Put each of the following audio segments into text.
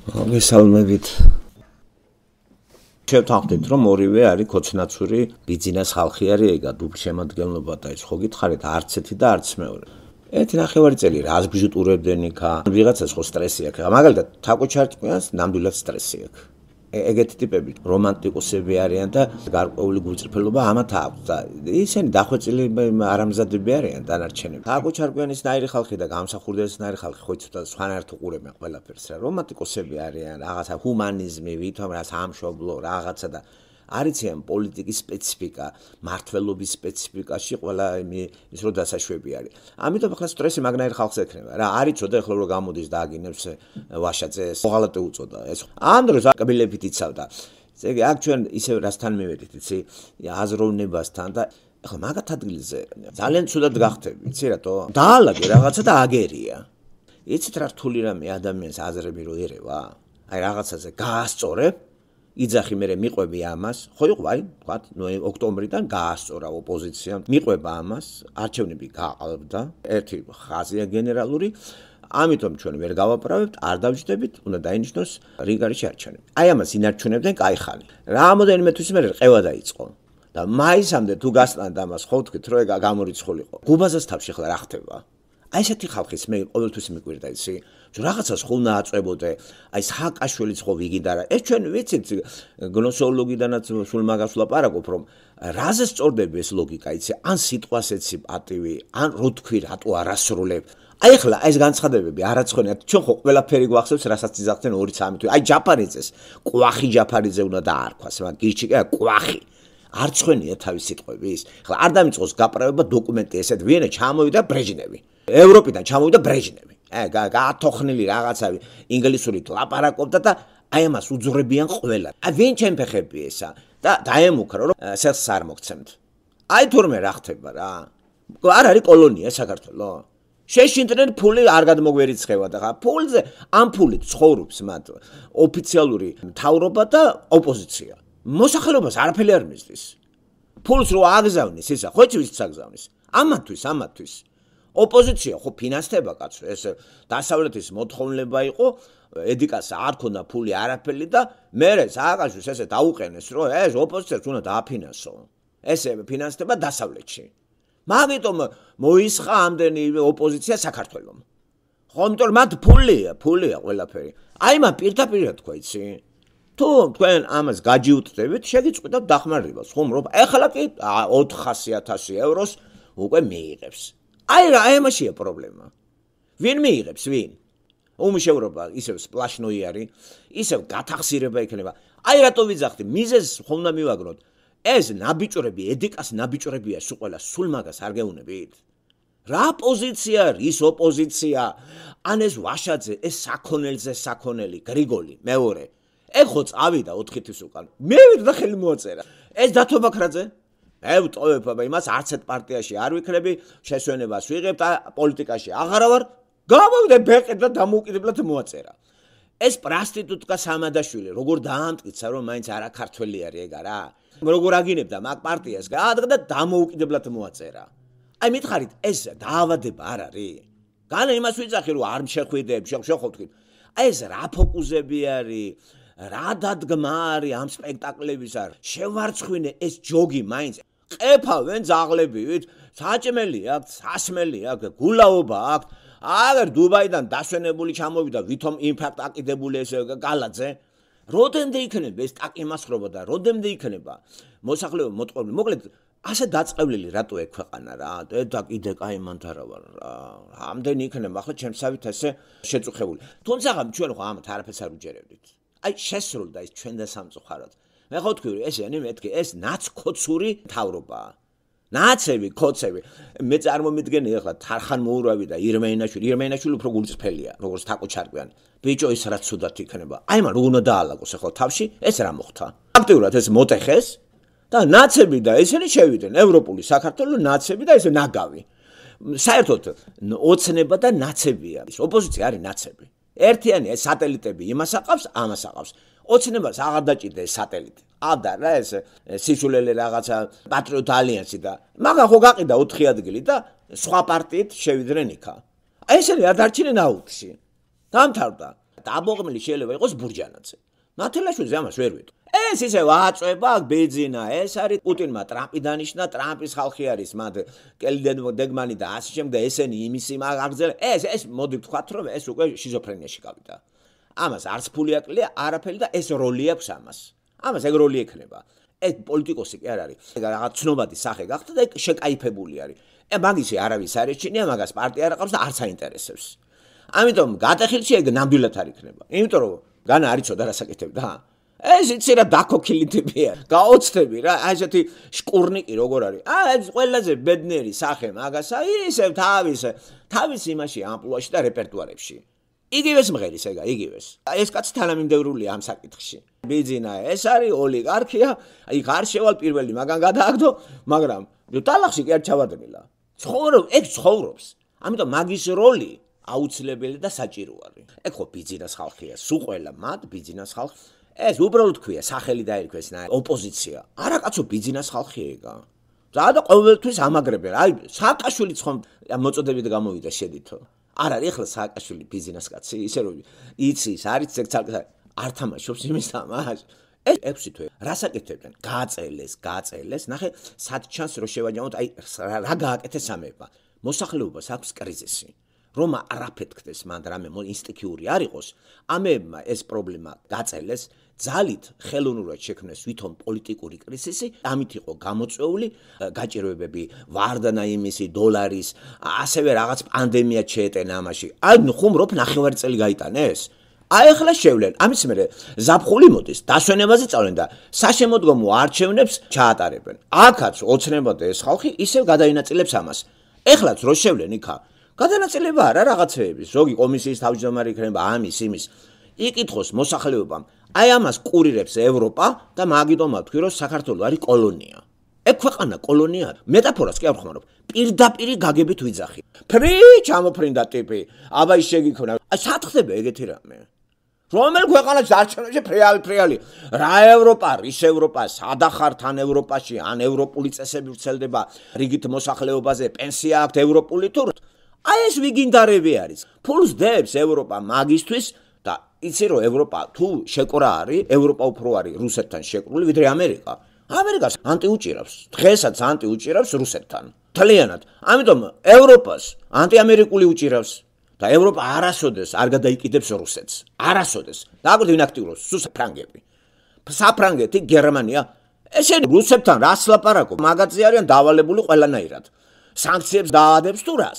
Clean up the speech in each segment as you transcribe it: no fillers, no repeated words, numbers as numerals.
მოგესალმებით. შევთანხმდით, რომ ორივე არის ქოცნაცური ბიძინას ხალხი არის ეგა დუბლშემადგენლობა და ეს ხო გითხარით არც ერთი და არც მეორე. ერთი ნახევარი წელი რას ბიჟუტურებდნენ იქა, ვიღაცას ხო სტრესი აქვს. მაგალითად, თაკო ჩარჭკვიანს ნამდვილად სტრესი აქვს. ეგეთი ტიპები რომანტიკოსები არიან და გარკვეული გულწრფელობა ამათ აქვს და ისინი დახვეწილი არამზადები არიან დანარჩენები. თაკო ჩარკვიანის ნაირი ხალხი და გამსახურდელის ნაირი ხალხი ხო იცოდა სხვანაირად უყურებენ ყველაფერს რა. რომანტიკოსები არიან, რაღაცა ჰუმანიზმი, ვითომ რა სამშობლო, რაღაცა და არიციან პოლიტიკის სპეციფიკა, მართლობის სპეციფიკაში ყველა ის რო დასაშვები არის. ამიტომ ახლა სტრესი მაგნაირ ხალხს ექნება რა. არიცოდა ახლა რო გამოდის და აგინებს ვაშაძეს, მოღალატე უწოდა ეს. ამ დროს აკბილებით იცავდა. ესე აქ ჩვენ ისე რასთან მივედით, იცი? აზროვნებასთან და ახლა მაგათ ადგილზე ძალიან ცუდად გახდები, იცი რატო? დაალაგე რაღაცა და აგერია. იცით რა რთული რამე ადამიანს აზრები რო ერევა? აი რაღაცაზე გაასწორებ იძახი მე მიყვები ამას, ხო იყო აი, თქვა, ოქტომბრიდან გაასწორა ოპოზიციამ, მიყვება ამას, არჩევნები გაყალბდა, ერთი ხაზია გენერალური, ამიტომ ჩვენ ვერ გავაправებთ, არ დავჯდებით, უნდა დაინიშნოს რიგარიში არჩევნები. აი ამას ინარჩუნებდნენ კაიხანი. რამოდენიმე თვის მერე ყევა დაიწყო. და მაისამდე თუ გასტანთ ამას, ხო ვთქვით, რომ ეგ გამორიცხულიყო. გუბაზას თავში ხლა რა ხდება? აი ესეთი ხალხის მე ყოველთვის მიკვირდა ისი, რომ რაღაცას ხო უნდა აწვებოდე, აი სააკაშვილიც ხო ვიგინდა რა. ეს ჩვენ ვიცით გნოსეოლოგიდანაც სულ მაგას ვლაპარაკობ, რომ რაზე სწორდება ეს ლოგიკა, იცი, ან სიტყვას ეცი პატივი, ან რო თქვი რატო არასრულებ. აი ახლა ეს განცხადებები არაცხონიათ, ჩვენ ხო ყველაფერი გვახსოვს, რასაც იძახდნენ 2-3 თვე. აი ჯაფარიძეს, ყვახი ჯაფარიძე უნდა დაარქვას, მაგრამ გირჩი კი ყვახი. არ ცხენია თავის სიტყვების. ახლა არ დამიწყოს გაправება დოკუმენტი ესეთ ვიენე ჩამოვიდა ბრეჟნევი. ევროპიდან ჩამოვიდა ბრეჟნევი. გაათოხნილი რაღაცა ინგლისურით ლაპარაკობდა და აი ამას უძღვრებიან ყველა. აი ვინ ჩემფეხები ესა და დაემუქრო რომ სელს არ მოგცემთ. აი თურმე რა ხდება რა. არ არის კოლონია საქართველო. შეშინდნენ ფული არ გადმოგვერიცხება და ხა ფულზე ამ ფულით ცხოვრობს მათ ოფიციალური მთავრობა და ოპოზიცია. მოსახლეობას არაფერი არ მისდის. ფულს რო აგზავნის ისა, ხო იცი ვის აგზავნის? ამათვის. ოპოზიცია ხო ფინანსდება კაცო, ეს დასავლეთის მოთხოვნილება იყო, ედიკას არ ქონდა ფული არაფერი და მერე სააკაშვილს ესე დაუყენეს, რომ ეს ოპოზიციას უნდა დააფინანსო. ესე ფინანსდება დასავლეთში. მაგიტომ მოისხა ამდენი ოპოზიცია საქართველოს. ხო, იმიტომ რომ მათ ფულია ყველაფერი. აი მან პირდაპირ თქვა, იცი? თუ თქვენ ამას გაჯიუტდებით, შეგიწყვიტავთ დახმარებას, ხომ რომ ეხლა კი 400.000 ევროს უკვე მიიღებს. აი რა ამაშია პრობლემა. ვინ მიიღებს, ვინ? უმუშევრობა ისევ სპლაშნოი არის, ისევ გათახსირება იქნება. აი რატო ვიძახდი, მიზეზს ხომ უნდა მივაგნოთ. ეს ნაბიჭვრები, ედიკას ნაბიჭვრებია სულ ყველა, სულ მაგას არ გეუნებით? რა პოზიცია, რის ოპოზიცია? ან ეს ვაშაძე, ეს საქონელი, გრიგოლი, მეორე. ეგ ხო წავიდა 4 თვის უკან. მე ვერ და ხელი მოაწერა. ეს დათო ბაქრაძე? მე ვტოვებ, აბა იმას არც ერთ პარტიაში არ ვიქნები, შესვენებას ვიღებ და პოლიტიკაში აღარა ვარ. გამოვიდე ბეყედ და დამოუკიდებლად მოაწერა. ეს პრასტიტუტკა სამადაშვილი, როგორ დაამტკიცა, რომ მაინც არა ქართველი არის ეგ არა? როგორ აგინებდა მაგ პარტიას, გაადგა და დამოუკიდებლად მოაწერა. აი მითხარით, ეს დაავადება არ არის? განა იმას ვიძახი, რომ არ შეხვიდებ, შეხვდით. აი ეს რა ფოკუსები არის? რა დადგმა არის ამ სპექტაკლების არ? შევარცხვინე ეს ჯოგი მაინც ყეფავენ ძაღლებივით, საჭმელი აქვს, სასმელი აქვს, გულაობა აქვს. აგერ დუბაიდან დასვენებული ჩამოვიდა, ვითომ ინფარქტ აკიდებული ეს გალაძე. როდემდე იქნება ეს ტაკიმასხრობა და როდემდე იქნება მოსახლეობა მოტყობილი. მოკლედ, ასე დაწყევლილი რატო ეგ ქვეყანა რა? და კიდე კაი მანთარა ვარ რა. ამდენი იქნება ახლა ჩემსავით ესე შეწუხებული. თუმცა ჩვენ ხო ამათ არაფერს არ უჯერებდით. აი შესრულდა ის ჩვენ და სამწუხაროდ. მე ხო თქვი ესენი მეთქი ეს ნაცქოცური მთავრობაა. ნაცები, ქოცები. მე წარმომიდგენი ახლა თარხან მოურავი და ირმეინაშვილი უფრო გულწრფელია, როგორც თაკო ჩარკვიანი. ბიჭო ის რაც ცუდად იქნება. აი მან როგორ უნდა დაალაგოს ახლა თავში, ეს რა მოხდა? აქტიურად ეს მოტეხეს და ნაცები და ესენი შევიდნენ ევროპული საქართველოს ნაცები და ესე ნაგავი. საერთოდ ოცნება და ნაცებია. ოპოზიცია არის ნაცები. ერთიანი ეს სატელიტები იმას აყავს, ამას აყავს. ოცნებას აღარ დაჭირდა ეს სატელიტი. აბდა რა ეს სისულელე რაღაცა პატრიოტ ალიანსი და მაგა ხო გაყიდა 4 ადგილი და სხვა პარტიით შევიდნენ იქა. აი ესენი არ დარჩნენ აუქში. დამთავრდა. დაბოღმილი შეიძლება იყოს ბურჯანაძე. ნათელაშვილზე ამას ვერ ვიტყვი. ეს ისე ვაწვება, ბიძინა, ეს არის პუტინმა ტრამპი დანიშნა, ტრამპის ხალხი არის მათ კელიდეგმანი და ასე შემდეგ და ესენი იმისი აგრძელა. ეს მოდი ვთქვათ, რომ ეს უკვე შიზოფრენიაში გავიდა. ამას არც ფული აკლია, არაფერი და ეს როლი აქვს ამას. ამას ეგ როლი ექნება. ეს პოლიტიკოსი კი არ არის. რაღაც ცნობადი სახე გახდა და შეკაიფებული არის. მაგისი არავის არ ეჩინია, მაგას პარტია არ აყავს და არც აინტერესებს. ამიტომ გადახილში ეგ ნამდვილად არ იქნება. იმიტომ რომ განა არ იცოდა რა საკეთებდა. ეს იცი რა დაქოქილი ტიპია. გაოცდები რა, ესეთი შკურნიკი როგორ არის. ეს ყველაზე ბედნიერი სახე მაგასა, ისევ თავის იმაში ამპლუაში და რეპერტუარებში. იგივეს მღერის ეგა, იგივეს. ეს კაცი თანამიმდევრულია ამ საკითხში. ბიძინა, ეს არის ოლიგარქია, იქ არ შევალ პირველი მაგან გადააგდო, მაგრამ დალახში კი არ ჩავადნილა. ცხოვრობს. ამიტომ მაგის როლი აუცილებელი და საჭირო არის. ეგ ხო ბიძინას ხალხია, სულ ყველა მათ ბიძინას ხალხი. ეს უბრალოდ ქვია, სახელი დაირქვეს ოპოზიცია. არა კაცო, ბიძინას ხალხია ეგა. და ყოველთვის ამაგრებენ. აი, სააკაშვილი ხომ მოწოდებით გამოვიდა შედითო. არ არის ახლა სააკაშვილი ბიზნეს კაცი, ისე რომ იცის, არის ცალკე არ თამაშობს იმის თამაშს. ეს 6 თვე რა საკეთებდნენ? გააწელეს, ნახე, სად ჩანს რომ შევაჯამოთ, აი რა გააკეთეს ამება. მოსახლეობას აქვს კრიზისი. რომ არაფეთქდეს მან რამე ინსტიტუციური არ იყოს, ამებმა ეს პრობლემა გაწელეს, ძალით ხელოვნურად შექმნეს ვითომ პოლიტიკური კრიზისი, ამით იყო გამოწვეული გაჭირვებები, ვარდანა იმისი, დოლარის, ასევე რაღაც პანდემია შეეტენა ამაში. აი ხუმრობ ნახევარი წელი გაიტანეს. აი ახლა შევლენ, ამის მერე ზაფხული მოდის, დასვენებაზე წავlen და საშემოდგომო არჩევნებს ჩაატარებენ. აქაც ოცნებოდა ეს ხალხი ისევ გადაინაწილებს ამას. ეხლაც რო შევლენ იქა გადანაწილება არა რაღაცეების, ზოგი კომისიის თავმჯდომარე იქნება ამის იმის. იკითხოს მოსახლეობამ, აი ამას კურირებს ევროპა და მაგიტომა თქვი რომ საქართველო არის კოლონია. ეგ ქვეყანა კოლონია. მეტაფორას კი არ ხმარობ. პირდაპირ გაგებით ვიძახი. ჩამოფრინდა ტიპი. აბა ის შეგიქონა. აი სათხდება ეგეთი რამე. რომელ ქვეყანაში არჩევნებში ფრიალი. რა ევროპა, რის ევროპა, სადახარ თან ევროპაში, ან ევროპული წესები ვრცელდება რიგით მოსახლეობაზე, პენსია აქვს ევროპული თუ აი ეს ვიგინდარები არის. ფულს დებს ევროპა მაგისთვის და იცი რომ ევროპა თუ შეკრა არის, ევროპა უფრო არის რუსეთთან შეკრული ვიდრე ამერიკა. ამერიკას ანტიუჭირავს. დღესაც ანტიუჭირავს რუსეთთან. თლიანად. ამიტომ ევროპას ანტიამერიკული უჭირავს და ევროპა არასოდეს არ გადაიკიდებს რუსეთს. არასოდეს. და აქ ვინაქტიუროს საფრანგები. საფრანგეთი, გერმანია, ესენი რუსეთთან რას ლაპარაკობ? მაგაზე არიან დავალებული ყველანაირად. სანქციებს დაადებს თუ რას?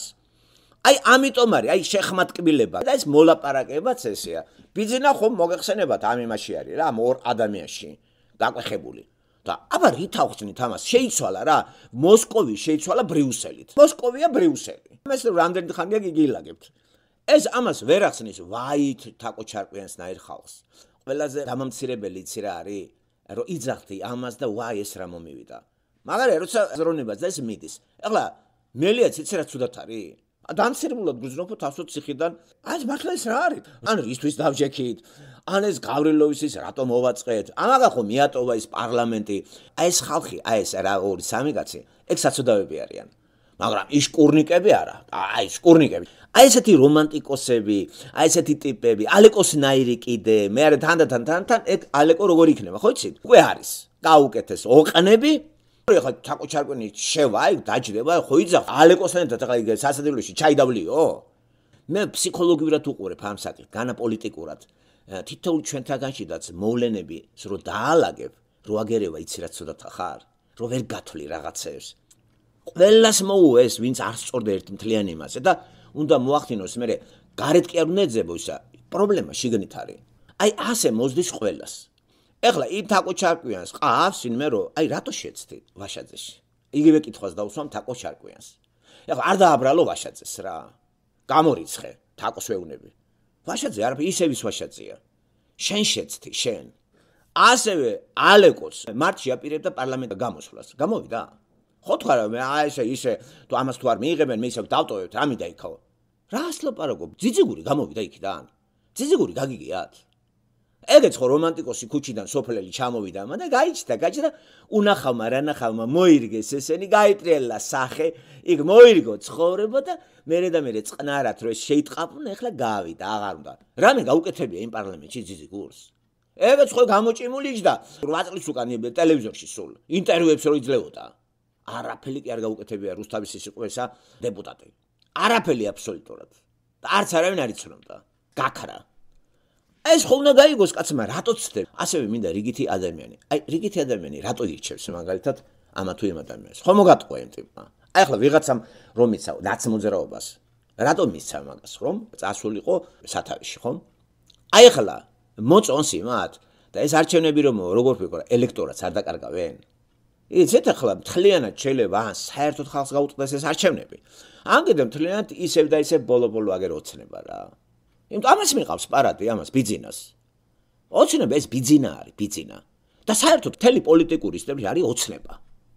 აი ამიტომ არის, აი შეხმატკბილება და ეს მოლაპარაკებაც ესეა. ბიზნა ხომ მოგეხსენებათ ამ იმაში არის რა, ამ ორ ადამიანში დაკვეხებული. და აბა რით ახსნით ამას? შეიცვალა რა, მოსკოვი შეიცვალა ბრიუსელით. მოსკოვია ბრიუსელი. ეს რამდენი ხანია გიგილაგებთ. ეს ამას ვერ ახსნის ვაით თაკო ჩარკვიანსნაირ ხალხს. ყველაზე დამამცირებელი იცი რა არის? რომ იძახდი ამას და ვაი ეს რა მომივიდა. მაგარია როცა ზრონებას და ეს მიდის. ეხლა მელიაც იცი რა ცუდად არის? დამცირებულად გძნობო თავსო ციხიდან, აი მართლა ეს რა არის? ან ისთვის დავჯექით, ან ეს გავრილოვისის რატო მოვაწყეთ? ამაგა ხო მიატოვა ის პარლამენტი. აი ეს ხალხი, აი ეს რა ორი სამი კაცი, ეგ საცოდავები არიან. მაგრამ ის შკურნიკები არა. აი შკურნიკები. აი ესეთი რომანტიკოსები, აი ესეთი ტიპები, ალეკოსნაირი კიდე, მე არა თანდათან ეგ ალეკო როგორ იქნება, ხო იცით? უკვე არის. გაუკეთეს ოყნები ეხლა თაკო ჩარკვიანი შევა, აი დაჯდება, ხო იძახ ალეკოსთან ახლა იგ სასადილოში ჩაიდავლიო. მე ფსიქოლოგიურად უყურებ ამ საკითხს, განა პოლიტიკურად. თითოეულ ჩვენთაგანშიდაც მოვლენები, რომ დაალაგებ, რო აგერევა იცი რა ცოდათ ხარ, რო ვერ გათვლი რაღაცებს. ყველას მოუვე ეს, ვინც არ სწორდა ერთ მთლიან იმაზე და უნდა მოახდინოს მე გარეთ კი არ უნდა ეძებო ისა. პრობლემა შიგნით არის. აი ასე მოზდის ყველას. ეხლა იმ თაკო ჩარკვიანს ყავს ვინმე რომ აი რატო შეცდით ვაშაძეში. იგივე კითხვას დავუსვამ თაკო ჩარკვიანს. ეხლა არ დააბრალო ვაშაძეს რა. გამორიცხე თაკოს ვეუნები. ვაშაძე არაფერი ისევ ის ვაშაძეა. შენ შეცდი, შენ. ასევე ალეკოს მარტში აპირებდა პარლამენტის გამოსვლას. გამოვიდა? ხო თქვა რა მე აი ესე თუ ამას თუ არ მიიღებენ მე ისე დავტოვებთ რა მინდა იქო. რას ლაპარაკობ? ძიძიგური გამოვიდა იქიდან. ძიძიგური გაგიგიათ. ეგეც ხო რომანტიკოსი ქუჩიდან სოფლელი ჩამოვიდა და გაიჩნდა უნახავმა რანახავმა მოირგეს ესენი გაიტრიალა სახე იქ მოირგო ცხოვრება და მერე წყნარად რო შეიტყაპნა ეხლა გავიდა აღარ უნდა რამე გაუკეთებია იმ პარლამენტში ძიძი გურს ეგეც ხო გამოჭიმული იჯდა 8 წლის უკან ტელევიზორში სულ ინტერვიუებს რო იძლეოდა არაფერი კი არ გაუკეთებია რუსთავის ის იყო ესა დეპუტატი არაფერი აბსოლუტურად და არც არავინ არ იცნობდა გაქრა ეს ხო უნდა გაიგოს კაცმა რატო ცდები ასევე მინდა რიგითი ადამიანი აი რიგითი ადამიანი რატო ირჩევს მაგალითად ამა თუ იმ ადამიანს ხო მოგატყუა იმ ტიპმა აი ახლა ვიღაცამ რომ მიცა ნაცმოძრაობას რატო მიცა მაგას რომ წასულიყო სათავეში ხო აი ახლა მოწონს იმათ და ეს არჩევნები რომ როგორ ვიყო ელექტორატს არ დაკარგავენ იცით ახლა მთლიანად შეიძლება საერთოდ ხალხს გაუწყდეს ეს არჩევნები ან კიდე მთლიანად ისევ და ისევ ბოლო აგერ ოცნება რა იმიტომ ამას მიყავს პარადი ამას ბიძინას ოცნება ეს ბიძინა არის ბიძინა და საერთოდ მთელი პოლიტიკური სისტემა არის ოცნება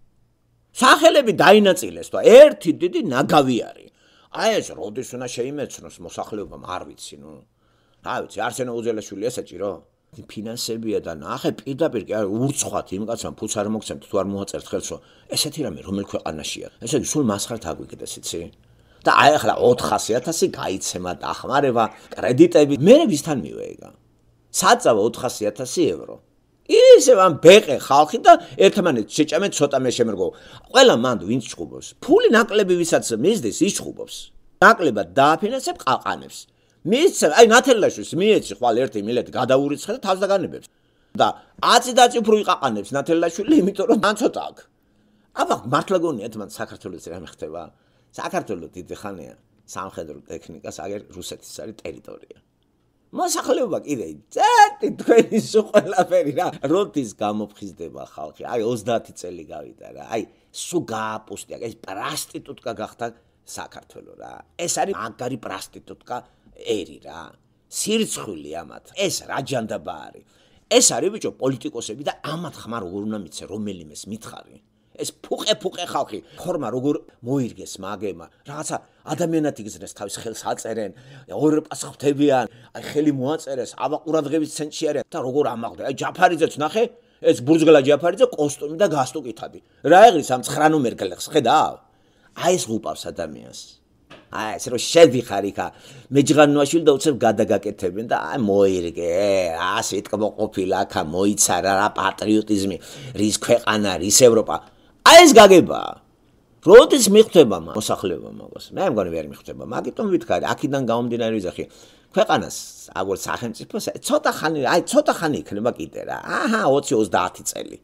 სახელები დაინაწილეს და ერთი დიდი ნაგავი არის აი ეს როდის უნდა შეიმეცნოს მოსახლეობამ არ ვიცი ნუ რა ვიცი არსენო უძველაშვილი ესაჭირო ფინანსებია და ნახე პირდაპირ კი არის ურცხვათ იმ კაცამ ფუც არ მოგცემთ თუ არ მოაწერთ ხელსო ესეთი რამე რომელ ქვეყანაშია ესე იგი სულ მასხართ აგვიგდეს იცი და აი ახლა 400.000 გაიცემა დახმარება კრედიტები მე ვისთან მივეიგა საწავა 400.000 ევრო ისე ამ ბეყე ხალხი და ერთმანეთს შეჭამეთ ცოტა მე შემერგო ყველა მანდ ვინც ჩხუბობს ფული ნაკლები ვისაც მისდის ის ჩხუბობს ნაკლებად დააფინანსებ ყაყანებს მისცე აი ნათელაშვილს მიეცი ხვალ ერთი მილეთი გადაურიცხე და თავს დაგანებებს და აწიდაწი უფრო იყაყანებს ნათელაშვილი იმიტომ რომ მან ცოტა აქვს აბა მართლა გონია ერთმანეთს საქართველოს რამე ხდება საქართველოს დიდი ხანია სამხედრო ტექნიკას აგერ რუსეთის არის ტერიტორია მოსახლეობა კიდე წერტი თქვენი სულ ყველაფერი რა როდის გამოფხიზდება ხალხი აი 30 წელი გავიდა რა აი სულ გააპუსტია ეს პრასტიტუტკა გახდა საქართველო რა ეს არის მაგარი პრასტიტუტკა ერი რა სირცხვილი ამათ ეს რა ჯანდაბა არის ეს არის ბიჭო პოლიტიკოსები და ამათ ხმა როგორ უნდა მიცე რომელიმეს მითხარი ეს ფუყე ხალხი ხორმა როგორ მოირგეს მაგემა რაღაცა ადამიანად იგზნეს თავის ხელს აწერენ ორ პასუხთებიან აი ხელი მოაწერეს აბა ყურადღების ცენტრში არიან და როგორ ამაღდა აი ჯაფარიძეც ნახე ეს ბურძგლა ჯაფარიძე კოსტუმი და გასტუკითადი რა ეგრის ამ 9 ნომერ გლეხს ხედავ აი ეს უპავს ადამიანს აი ეს რო შედიხარ იქა მეჯღანოაშვილი და უცებ გადაგაკეთებენ და აი მოირგე რა სიტყვა ყოფილა ხა მოიცარა რა პატრიოტიზმი რის ქვეყანა რის ევროპა აი ეს გაგება როდის მიხვდება მოსახლეობა მაგას მე მგონი ვერ მიხვდება მაგიტომ ვითხარი აქედან გამომდინარე ვიზახი ქვეყანას აგერ სახელმწიფოს ცოტა ხანი იქნება კიდე რა აჰა 20-30 წელი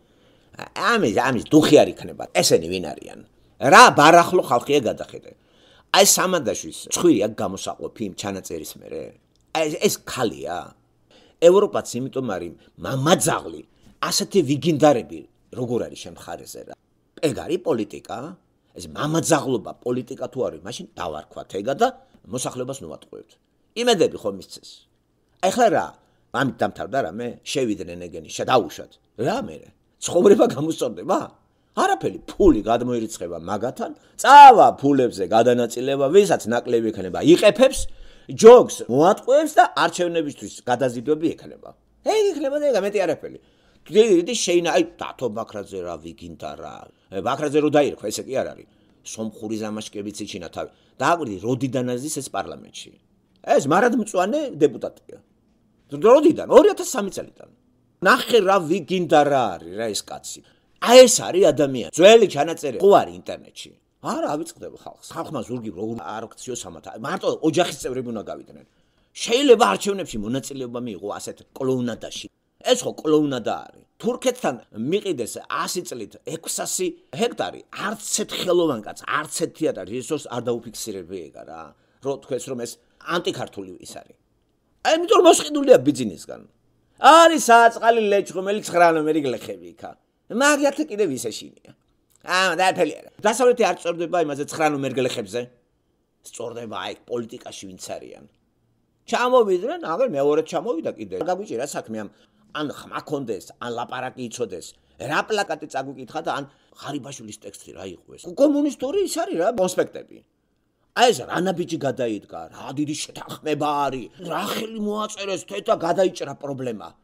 ამის დუხი არ იქნება ესენი ვინ არიან რა ბარახლო ხალხია გადახედე აი სამანდაშვის ჭხვი აქ გამოსაყოფი იმ ჩანაწერის მერე აი ეს ხალია ევროპაც იმიტომ არის მამაძაღლი ასეთი ვიგინდარები როგორ არის შემხარეზე რა ეგ არის პოლიტიკა ეს მამაძაღლობა პოლიტიკა თუ არის მაშინ დავარქვათ ეგა და მოსახლეობას ნუატყუებთ იმედები ხომ მისცეს აი ხლა რა ამით დამთავრდა რა მე შევიდნენ ეგენი შედაუშვათ რა მე ცხოვრება გამოსწორდება არაფერი ფული გადმოირიცხება მაგათან წავა ფულებზე გადანაწილება ვისაც ნაკლები ექნება იყეფებს ჯოგს მოატყუებს და არჩევნებისთვის გადაზიდვები ექნება ეგ იქნება და ეგ მეტი არაფერი დიდი შეინა აი დათო ბაქრაძე რა ვიგინდა რა ბაქრაძე რო დაირქვა ესე კი არ არის სომხური ზამაშკებიც იჩინა თავი დააკვირდი როდიდან აზის ეს პარლამენტში ეს მარადმწვანე დეპუტატია როდიდან 2003 წელიდან ნახე რა ვიგინდა რა არის რა ეს კაცი აი ეს არის ადამიანი ძველი ჩანაწერი ხო არის ინტერნეტში არა ავიწყდება ხალხმა ზურგი როგორ არ აქციოს ამათ მარტო ოჯახის წევრები უნდა გავიდნენ შეიძლება არჩევნებში მონაწილეობა მიიღო ასეთ კლოუნადაში ეს ხო კლოუნადა არის თურქეთთან მიყიდეს 100 წლით 600 ჰექტარი არც ერთ ხელოვან კაც არც ერთ თეატრ რესურს არ დაუფიქსირებია რა რო თქვენს რომ ეს ანტიქართული ის არის აი იმიტომ მოსყიდულია ბიზნესგან არის საწყალი ლეჩხომელი 9 ნომერი გლეხები იქა მაგათ კიდე ვისეშინია დააფელია დასავლეთი არ წორდება იმაზე 9 ნომერ გლეხებზე სწორდება აი პოლიტიკაში ვინც არიან ჩამოვიდნენ აგერ მეორედ ჩამოვიდა კიდე გაგვიჭირა საქმე ან ხმა კონდეს ან ლაპარაკი იცოდეს რა პლაკატი წაგუკითხა და ან ღარიბაშვილის ტექსტი რა იყო ეს კომუნისტური ის არის რა კონსპექტები აი ეს რანაბიჯი გადაიდგა რა დიდი შეთანხმება არის რა ხელი მოაწერეს თეთა გადაიჭრა პრობლემა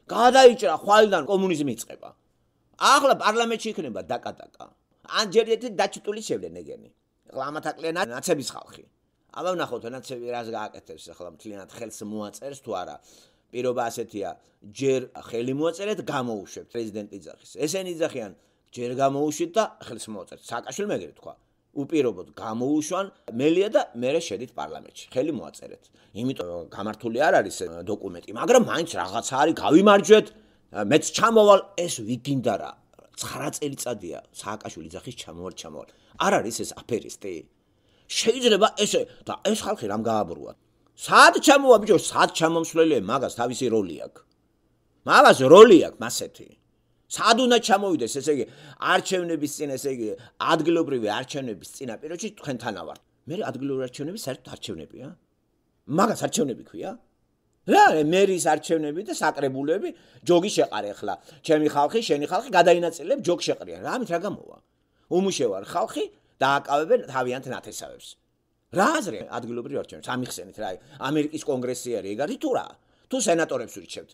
გადაიჭრა ხვალიდან კომუნიზმი იწყება. ახლა პარლამენტში იქნება დაკატაკა. ან ჯერ ერთი დაჩიტული შევლენ ეგენი. ახლა ამათაკლია ნაცების ხალხი. აბა ვნახოთ ნაცები რას გააკეთებს ახლა მთლიანად ხელს მოაწერს თუ არა. პირობა ასეთია, ჯერ ხელი მოაწერეთ, გამოუშვებთ პრეზიდენტ იძახის. ესენი იძახიან, ჯერ გამოუშვით და ხელს მოაწერთ. სააკაშვილიმ ეგრე თქვა. უპირობოდ გამოუშვან მელია და მერე შედით პარლამენტში. ხელი მოაწერეთ. იმიტომ გამართული არ არის დოკუმენტი, მაგრამ მაინც რაღაცა არის, გავიმარჯვეთ. მეც ჩამოვალ, ეს ვიგინდა რა. 9 წელიწადია სააკაშვილი იძახის ჩამოვალ. არ არის ეს აფერისტი? შეიძლება ესე და ეს ხალხი რამ გააბრუა? სად ჩამოვა ბიჭო, სად ჩამომსვლელია, მაგას თავისი როლი აქვს. მაგას როლი აქვს მასეთი. სად უნდა ჩამოვიდეს, ესე იგი, არჩევნების წინ, ესე იგი, ადგილობრივი არჩევნების წინაპირობაში თქვენთანა ვართ. მე ადგილობრივი არჩევნები საერთოდ არჩევნებია? მაგას არჩევნები ქვია? რა, მერის არჩევნები და საკრებულები, ჯოგი შეყარე ახლა. ჩემი ხალხი, შენი ხალხი გადაინაწილებ ჯოგ შეყრიან. რამით რა გამოვა? უმუშევარ ხალხი დააკავებენ თავიანთ ნათესავებს. რა აზრი ადგილობრივი არჩევნებს ამიხსენით რა, ამერიკის კონგრესი არის ეგ არის თუ რა? თუ სენატორებს ურჩევთ.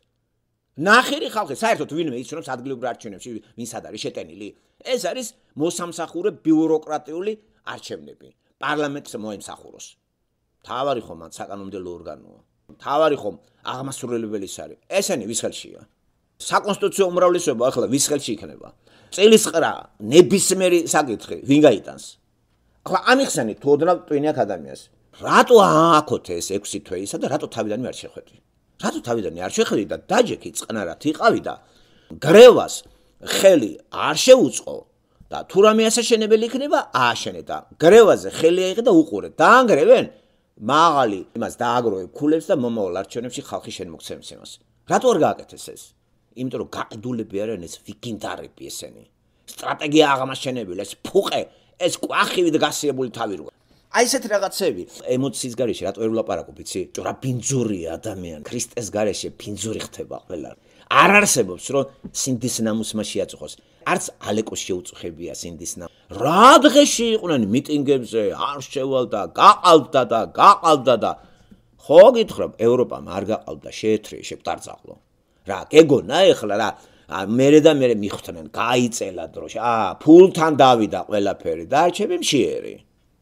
ნახირი ხალხი, საერთოდ ვინმე იცნობს ადგილობრივ არჩევნებში ვინ სად არის შეტენილი? ეს არის მოსამსახურე ბიუროკრატიული არჩევნები. პარლამენტს მოემსახუროს. თავარი ხომ ან საკანონმდებლო ორგანოა. თავარი ხომ აღმასრულებელი არის. ესენი ვის ხელშია? საკონსტიტუციო უმრავლესობა ახლა ვის ხელში იქნება? წელისყრა ნებისმიერი საკითხი ვინ გაიტანს? ახლა ამიხსენით თუ ოდნავ ტვინიათ ადამიანს. რატო ააქოთ ეს 6 თვეისა და რატო თავიდანვე არ შეხვედი? რატო თავიდანვე არ შეხვედი და დაჯექი წყნარად იყავი და გრევას ხელი არ შეუწყო და თუ რამე ასაშენებელი იქნება ააშენე და გრევაზე ხელი აიღე და უყურე. დაანგრევენ მაღალი იმას დააგროვებ ქულებს და მომავალ არჩევნებში ხალხი შენ მოგცემს იმას. რატო არ გააკეთეს ეს? იმიტომ რომ გაყიდულები არიან ეს ვიგინდარები ესენი. სტრატეგია აღმაშენებელი, ეს ფუყე, ეს კვახივი და გასიებული თავი როა. აი ესეთ რაღაცები ემოციის გარეშე რატო ვერ ვლაპარაკობ, იცი? რა ბინძურია ადამიანი, ქრისტეს გარეშე ბინძური ხდება ყველა. არ არსებობს რომ სინდის ნამუს მასში აწუხოს. არც ალეკოს შეუწუხებია სინდის ნამუს. რა დღეში იყვნენ მიტინგებზე, არ შევალდა, გაყავდა და ხო გითხრობ, ევროპამ არ გაყავდა, შეეთრე, შეპტარწაღლო. რა, გეგონა ეხლა რა მერე და მერე მიხვდნენ, გაიწელა დროში. ფულთან დავიდა ყველაფერი და არჩები მშიერი.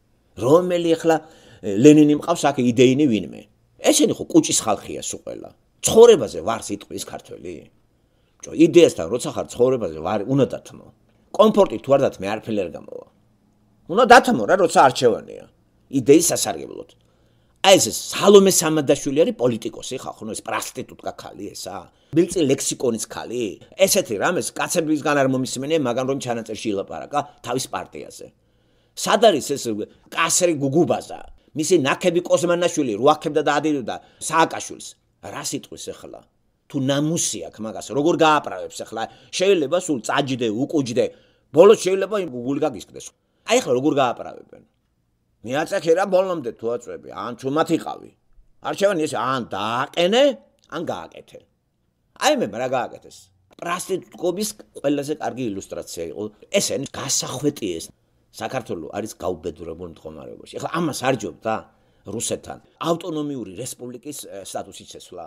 რომელი ახლა ლენინი მყავს აქ იდეინი ვინმე. ესენი ხო კუჭის ხალხია სულ ყველა. ცხოვრებაზე ვარ სიტყვის ქართველი. ბჭო, იდეასთან როცა ხარ ცხოვრებაზე ვარ, უნდა დათმო. კომფორტი თუ არ დათმე, არაფერი არ გამოვა. უნდა დათმო რა, როცა არჩევანია. იდეის სასარგებლოდ. აი ეს სალომე სამადაშვილი არის პოლიტიკოსი ხალხო, ეს პრასტიტუტკა ქალი ესა. მილწი ლექსიკონის ქალი. ესეთი რამეს კაცებისგან არ მომისმენია, მაგრამ რომ ჩანაწერში ილაპარაკა თავის პარტიაზე. სად არის ეს კასრი გუგუბაზა? მისი ნაკები კოზმანაშვილი რუაქებდა და ადირდა სააკაშვილს. რა სიტყვის ახლა? თუ ნამუსი აქვს მაგას, როგორ გააправებს ახლა? შეიძლება სულ წაჯდე, უკუჯდე. ბოლოს შეიძლება გული გაგისკდეს. აი ახლა როგორ გააправებენ? მიაწექე რა ბოლომდე თუ აწვევი, ან ჩუმად იყავი. არჩევანი ეს ან დააყენე, ან გააკეთე. აი მე რა გააკეთეს? პრასტიტუტკობის ყველაზე კარგი ილუსტრაცია იყო. ესენი გასახვეტიეს. საქართველო არის გაუბედურებულ მდგომარეობაში. ახლა ამას არ ჯობდა რუსეთთან ავტონომიური რესპუბლიკის სტატუსი შეცვლა.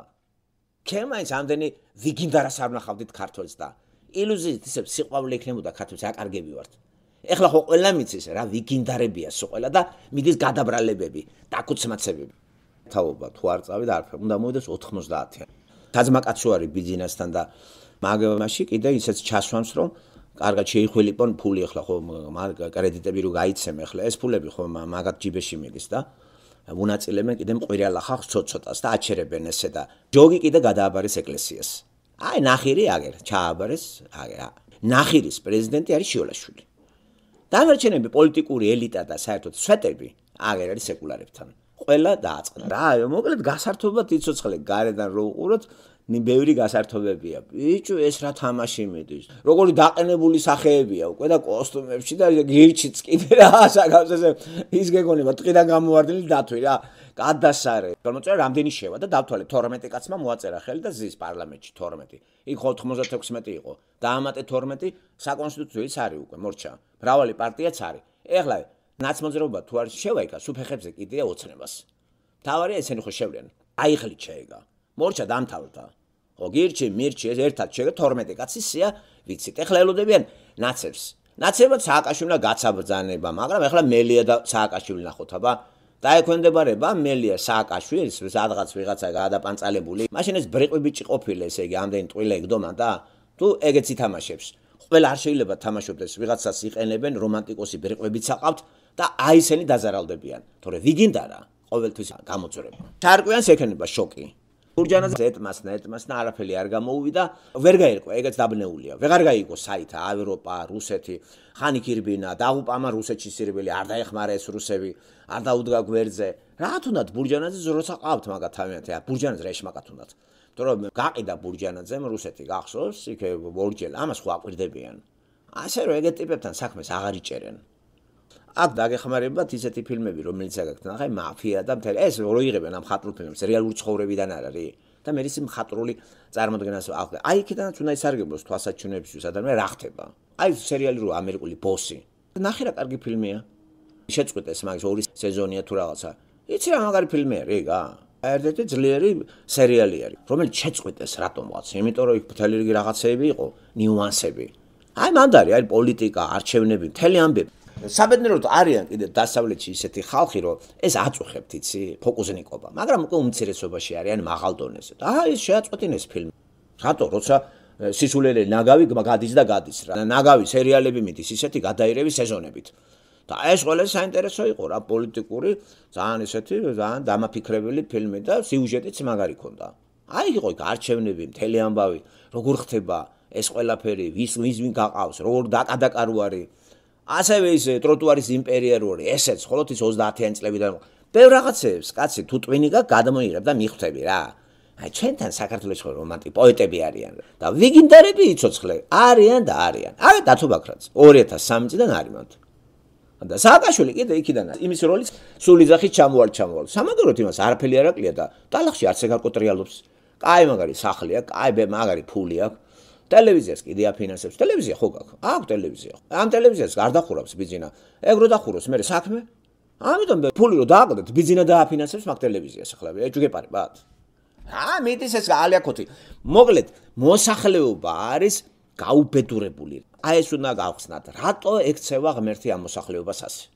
ჩემ მაინც ამდენი ვიგინდარას არ ვნახავდით ქართველს და ილუზიით ისე სიყვარული იქნებოდა ქართველს აკარგები ვართ. ეხლა ხო ყველა მიცის რა ვიგინდარებია სულ ყველა და მიდის გადაბრალებები, დაკუცმაცებები. თავობა თუ არ წავიდა არაფერი, უნდა მოვიდეს 90-იან. თაძმაკაცო არის ბიზნესთან და მაგაში კიდე ისეც ჩასვამს რომ კარგად შეიხვილიპონ ფული ახლა ხო კრედიტები რო გაიცემ ახლა ეს ფულები ხო მაგათ ჯიბეში მიდის და უნაწილებენ კიდე მყირალა ხალხს ცოტ-ცოტას და აჩერებენ ესე და ჯოგი კიდე გადააბარეს ეკლესიას. აი ნახირი აგერ ჩააბარეს აგერ. ნახირის პრეზიდენტი არის შიოლაშვილი. დანარჩენები პოლიტიკური ელიტა და საერთოდ სვეტები აგერ არის სეკულარებთან. ყველა დააწყნა. რა, მოკლედ გასართობად იცოცხლე გარედან რო უყუროთ ბევრი გასართობებია. ბიჭო, ეს რა თამაში მიდის. როგორი დაყენებული სახეებია უკვე და კოსტუმებში და გირჩიც კიდე რა საკავს ესე ის გეგონება ტყიდან გამოვარდნილი დათვი რა. გადასარე. გამოწერა რამდენი შევა და დავთვალე 12 კაცმა მოაწერა ხელი და ზის პარლამენტში 12. იქ 96 იყო. დაამატე 12 საკონსტიტუციო ის არის უკვე მორჩა. მრავალი პარტიაც არის. ეხლა ნაცმოძრაობა თუ არ შევაიკა, სუფეხებზე კიდეა ოცნებას. თავარია ესენი ხო შევლენ. აიღლით შეეგა. მორჩა დამთავრდა. ხო გირჩი მირჩი ეს ერთად შეგე 12 კაცი სია ვიცით ეხლა ელოდებიან ნაცებს ნაცებად სააკაშვილმა გაცაბრძანება მაგრამ ეხლა მელია და სააკაშვილი ნახოთ აბა დაექვემდებარება მელია სააკაშვილს სადღაც ვიღაცა გადაპანწალებული მაშინ ეს ბრიყვი ბიჭი ყოფილი ესე იგი ამდენი ტყილა ეკდომა და თუ ეგეც ითამაშებს ყველა არ შეიძლება თამაშობდეს ვიღაცას იყენებენ რომანტიკოსი ბრიყვებიც აყავთ და აი ესენი დაზარალდებიან თორე ვიგინდა რა ყოველთვის გამოწურება ჩარკვიანს ექნება შოკი ბურჯანაძე ეტმას და არაფერი არ გამოუვიდა ვერ გაირკვა ეგეც დაბნეულია ვეღარ გაიგო საითა ევროპა რუსეთი ხანი ქირბინა დაუპამა რუსეთში სირბელი არ დაეხმარა ეს რუსები არ დაუდგა გვერდზე რა თუნდაც ბურჯანაძე როცა ყავთ მაგათ თავიანთი ბურჯანაძე რა ეშმაკათ თუნდაც თორემ გაყიდა ბურჯანაძემ რუსეთი გახსოვს იქ ორჯერ ამას ხო აკვირდებიან ასე რომ ეგეთ ტიპებთან საქმეს აღარ იჭერენ აქ დაგეხმარებათ ისეთი ფილმები რომელიც აგაქვთ ნახე მაფია და მთელი ეს რო იღებენ ამ ხატრულ ფილმებს რეალური ცხოვრებიდან არ არის და მე ის მხატვრული წარმოდგენას აი იქიდანაც უნდა ისარგებლოს თვალსაჩინოებისთვის ადამიანი რა ხდება აი სერიალი რო ამერიკული ბოსი ნახე რა კარგი ფილმია შეწყვეტეს მაგის 2 სეზონია თუ რაღაცა იცი რა მაგარი ფილმია რიგა ერთ-ერთი ძლიერი სერიალი არის რომელიც შეწყვეტეს რატომღაც იმიტომ რომ იქ მთელი რიგი რაღაცეები იყო ნიუანსები აი მანდარი არის პოლიტიკა არჩევნები მთელი ამბები საბედნიეროდ არიან კიდე დასავლეთში ისეთი ხალხი რომ ეს აწუხებთ იცი ფოკუსნიკობა მაგრამ უკვე უმცირესობაში არიან მაღალ დონეზე და ეს შეაწყვეტინეს ფილმი რატო როცა სისულელე ნაგავი გადის და გადის რა ნაგავი სერიალები მიდის ისეთი გადაირევი სეზონებით და ეს ყველა საინტერესო იყო რა პოლიტიკური ძალიან ისეთი ძალიან დამაფიქრებელი ფილმი და სიუჟეტიც მაგარი ქონდა აი იყო არჩევნები მთელი ამბავი როგორ ხდება ეს ყველაფერი ვის ვინ გაყავს როგორ დაკადაკარო არის ასევე ის ტროტუარის იმპერია რო არის ესეც ხოლოთ ის 30-იან წლებიდან ბევრ რაღაცებს კაცი თუ ტვინიკა გადმოიღებ და მიხვდები რა აი ჩვენთან საქართველოს ხო რომანტიკი პოეტები არიან და ვიგინდარები იცოცხლე არიან და არიან აი დათო ბაქრაძე 2003 წლიდან არის მათ და სააკაშვილი კიდე იქიდან იმის როლის სული ძახით ჩამოვალ სამაგეროთ იმას არაფერი არ აკლია და ტალახში არც ეგარ კოტრიალობს კაი მაგარი სახლი აქვს კაი მაგარი ფული აქვს ტელევიზიას კიდე აფინანსებს ტელევიზია ხო გაქვს აქვს ტელევიზია ამ ტელევიზიას არ დახურავს ბიზინა ეგ რო დახუროს მე საქმე ამიტომ ფული რო დააკლდეთ ბიზინა დააფინანსებს მაგ ტელევიზიას ახლა ეჭვი გეპარებათ მიდის ეს ალიაკოთი მოკლედ მოსახლეობა არის გაუბედურებული აი ეს უნდა გავხსნათ რატო ექცევა ღმერთი ამ მოსახლეობას ასე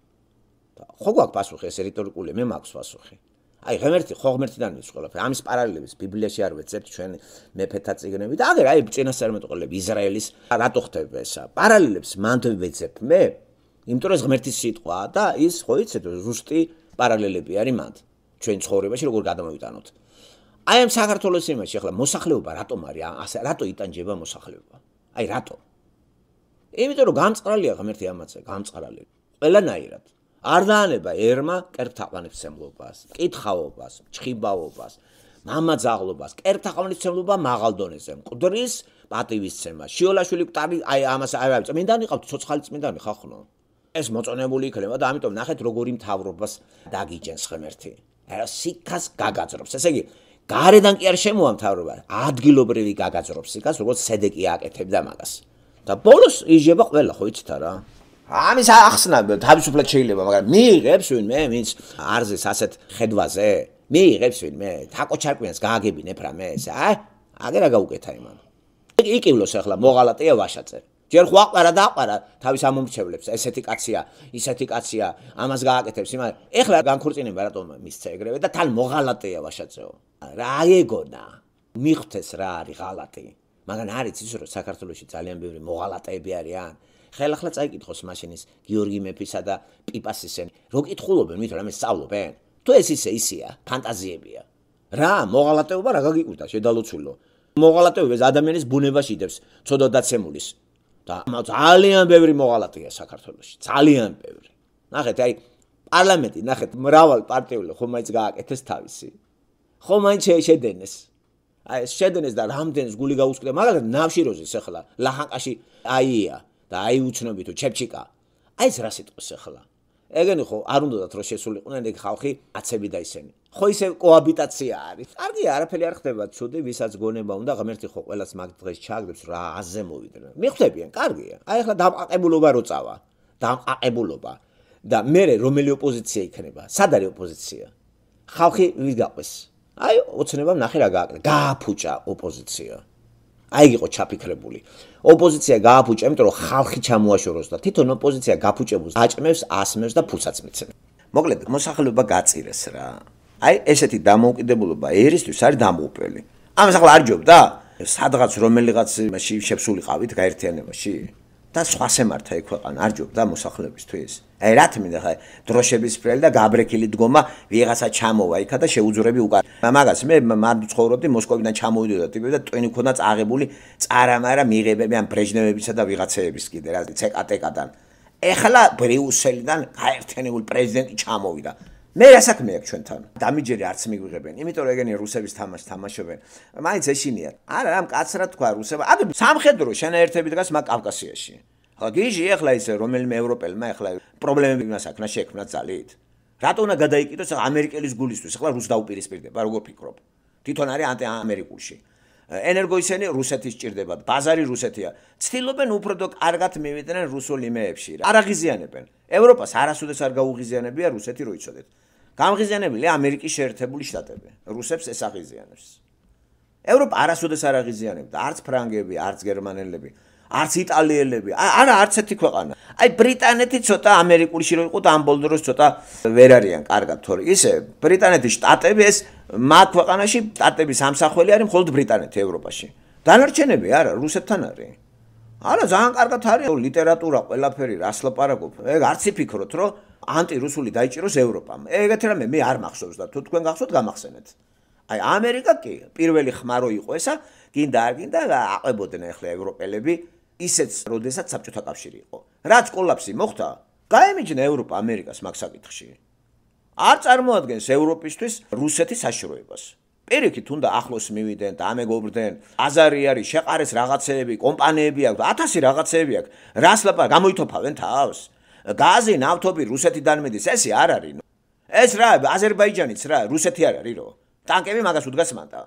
ხო გვაქვს პასუხი ეს რიტორიკული მე მაქვს პასუხი აი ღმერთი ხო ღმერთიდან ის ყველაფერი ამის პარალელებს ბიბლიაში არ ვეძებთ ჩვენ მეფეთა წიგნები და აგერ აი წინასწარმეტყველები ისრაელის რატო ხდება ესა პარალელებს მანდ ვეძებ მე იმიტომ რომ ღმერთის სიტყვა და ის ხო იცით ზუსტი პარალელები არის მანდ ჩვენ ცხოვრებაში როგორ გადამოვიტანოთ აი ამ საქართველოს იმაში ახლა მოსახლეობა რატომ არის ასე რატო იტანჯება მოსახლეობა აი რატო იმიტომ რომ გამწყრალია ღმერთი ამაზე გამწყრალი ყველანაირად არ დაანება ერმა კერპთაყვანისმცემლობას, კითხაობას, ჩხიბაობას, მამაძაღლობას, კერპთაყვანისმცემლობა მაღალ დონეზე, მკვდრის პატივისცემა. შიოლაშვილი კვტარი აი ამას აი წმინდანი ყავთ, ცოცხალი წმინდანი ხახნო. ეს მოწონებული იქნება და ამიტომ ნახეთ როგორი მთავრობას დაგიჯენს ღმერთი. აი სიკას გაგაძრობს. ესე იგი, გარედან კი არ შემოვა მთავრობა, ადგილობრივი გაგაძრობს სიკას, როგორც სედეკი აკეთებდა მაგას. და ბოლოს იჟება ყველა, ხო იცით რა? ამის ახსნა თავისუფლად შეიძლება, მაგრამ მიიღებს ვინმე, ვინც არზეს ასეთ ხედვაზე, მიიღებს ვინმე, თაკო ჩარკვიანს გააგებინებ რამე ეს, აგერ რა გაუკეთა იმან. იკივლოს ახლა მოღალატეა ვაშაძე. ჯერ ხო აყარა და აყარა თავის ამომრჩევლებს, ესეთი კაცია, ისეთი კაცია, ამას გააკეთებს იმან. ეხლა განქორწინება რატომ მისცა ეგრევე და თან მოღალატეა ვაშაძეო. რა ეგონა? მიხვდეს რა არის ღალატი. მაგრამ არის ის რომ საქართველოში ძალიან ბევრი მოღალატეები არიან. ხელახლა წაიკითხოს მაშინის გიორგი მეფისა და პიპასისენ. რო კითხულობენ, მით რამე სწავლობენ? თუ ეს ისეა, ფანტაზიებია. რა, მოღალატეობა რა გაგიკვირდა, შედალოცულო. მოღალატეობა ადამიანის ბუნებაში იდებს, ცოდვა დაცემულის. და ძალიან ბევრი მოღალატეა საქართველოში, ძალიან ბევრი. ნახეთ, აი პარლამენტი, ნახეთ, მრავალ პარტიული ხომ მაინც გააკეთეს თავისი. ხომ მაინც შედენეს. აი ეს შედენეს და რამდენს გული გაუსკდა, მაგალითად ნავშიროზის ახლა ლაჰანკაში აია. და აი უცნობი თუ ჩეპჩიკა. აი ეს რა სიტყვის ახლა. ეგენი ხო არ უნდათ რომ შესულიყვნენ ეგ ხალხი აცები და ისენი. ხო ისე კოაბიტაცია არის. კარგია, არაფერი არ ხდება, ცუდი, ვისაც გონება უნდა, ღმერთი ხო ყველას მაგ დღეს ჩააგდებს რა აზე მოვიდნენ. მიხვდებიან, კარგია. აი ახლა დამყაყებულობა რო წავა. დამყაყებულობა. და მე რომელი ოპოზიცია იქნება? სად არის ოპოზიცია? ხალხი ვის გაყვეს? აი ოცნებამ ნახე რა გააკეთა. გააფუჭა ოპოზიცია. აი იყო ჩაფიქრებული. ოპოზიცია გააფუჭა, იმიტომ რომ ხალხი ჩამოაშოროს და თვითონ ოპოზიცია გაფუჭებულს აჭმევს, ასმევს და ფულსაც მიცემს. მოკლედ, მოსახლეობა გაწირეს რა. აი ესეთი დამოუკიდებლობა ერისთვის არის დამოუკიდებელი. ამას ახლა არ ჯობდა? სადღაც რომელიღაც იმაში შეფსულიყავით გაერთიანებაში? და სხვა შემართა ეგ ქვეყანა არ ჯობდა მოსახლეობისთვის. აი რა თქმა ხა დროშების ფრელი და გაბრექილი დგომა ვიღაცა ჩამოვა იქა და შეუძურები უკან. მაგას მე მანდ ცხოვრობდი მოსკოვიდან ჩამოვიდოდა ტიპები და ტვენი ქონდა წაღებული წარამარა მიღებები ამ ბრეჟნევებისა და ვიღაცეების კიდე რა ცეკატეკადან. ეხლა ბრიუსელიდან გაერთიანებული პრეზიდენტი ჩამოვიდა. მე რა საქმე აქვს ჩვენთან? დამიჯერი არც მიგვიღებენ, იმიტომ რომ ეგენი რუსების თამაშს თამაშობენ. მაინც ეშინიათ. არა, რამ კაცრად თქვა რუსება. აგ სამხედრო შენაერთები დგას მაგ კავკასიაში. ხა გიჟი ეხლა ისე რომელიმე ევროპელმა ეხლა პრობლემები იმას აქნა შექმნა ძალით. რატო უნდა გადაიკიდოს ამერიკელის გულისთვის? ეხლა რუს დაუპირისპირდება, როგორ ფიქრობ? თვითონ არის ანტიამერიკულში. ენერგოისენი რუსეთის ჭირდებათ, ბაზარი რუსეთია. ცდილობენ უფრო და კარგად მივიდნენ რუსულ იმეებში. არ აღიზიანებენ. ევროპას არასოდეს არ გაუღიზიანებია რუსეთი რო იცოდეთ. გამღიზიანებელია ამერიკის შეერთებული შტატები. რუსებს ეს აღიზიანებს. ევროპა არასოდეს არ აღიზიანებდა, არც ფრანგები, არც გერმანელები, არც იტალიელები, არა არც ერთი ქვეყანა. აი ბრიტანეთი ცოტა ამერიკულში რო იყო და ამ ბოლო დროს ცოტა ვერ არიან კარგად, თორე ისე ბრიტანეთის შტატები ეს მაგ ქვეყანაში შტატების ამსახველი არის მხოლოდ ბრიტანეთი ევროპაში. დანარჩენები არა, რუსებთან არის. არა, ძალიან კარგად არის ლიტერატურა, ყველაფერი, რას ლაპარაკობ. ეგ არც იფიქროთ, რომ ანტირუსული დაიჭიროს ევროპამ. ეგეთი რამე მე არ მახსოვს და თუ თქვენ გახსოვთ, გამახსენეთ. აი ამერიკა კი პირველი ხმარო იყო ესა, გინდა არ გინდა აყვებოდნენ ახლა ევროპელები ისეც, როდესაც საბჭოთა კავშირი იყო. რაც კოლაფსი მოხდა, გაემიჯნა ევროპა ამერიკას მაგ საკითხში. არ წარმოადგენს ევროპისთვის რუსეთის საშიშროებას. პირიქით უნდა ახლოს მივიდნენ და ამეგობრდნენ, აზარი არის, შეყარეს რაღაცეები, კომპანიები აქვს, 1000 რაღაცეები აქვს. რას ლაპარაკობ, გამოითოფავენ თავს? გაზი, ნავთობი რუსეთიდან მიდის, ესე არ არის. ეს რა, აზერბაიჯანიც რა, რუსეთი არ არის რო. ტანკები მაგას უდგას მანდა.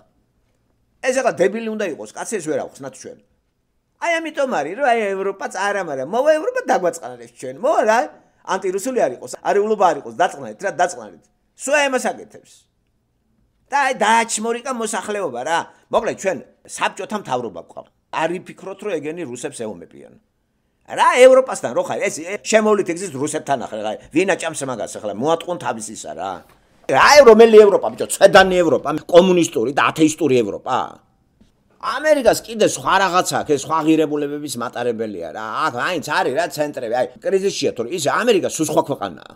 ეს ახლა დებილი უნდა იყოს, კაცი ეს ვერ ახსნათ ჩვენ. აი ამიტომ არის რომ აი ევროპა წარამარა. მოვა ევროპა დაგვაწყნარებს ჩვენ. მოვა რა, ანტირუსული არ იყოს, არეულობა არ იყოს, დაწყნარით რა, დაწყნარით. სულ ამას აკეთებს. და აი დააჩმორიკა მოსახლეობა რა. მოკლედ ჩვენ საბჭოთა მთავრობა გვყავს. არ იფიქროთ რომ ეგენი რუსებს ეომებიან. რა ევროპასთან რო ხარ ეს შემოვლით ეგზის რუსეთთან ახლა ვინ აჭამს მაგას ახლა მოატყონ თავის ისა რა. აი რომელი ევროპა ბიჭო, ცედანი ევროპა, კომუნისტური და ათეისტური ევროპა. ამერიკას კიდე სხვა რაღაცა აქვს, ეს სხვა ღირებულებების მატარებელია რა. აქ აინც არის რა ცენტრები, აი კრიზისშია თორე ის ამერიკა სულ სხვა ქვეყანაა.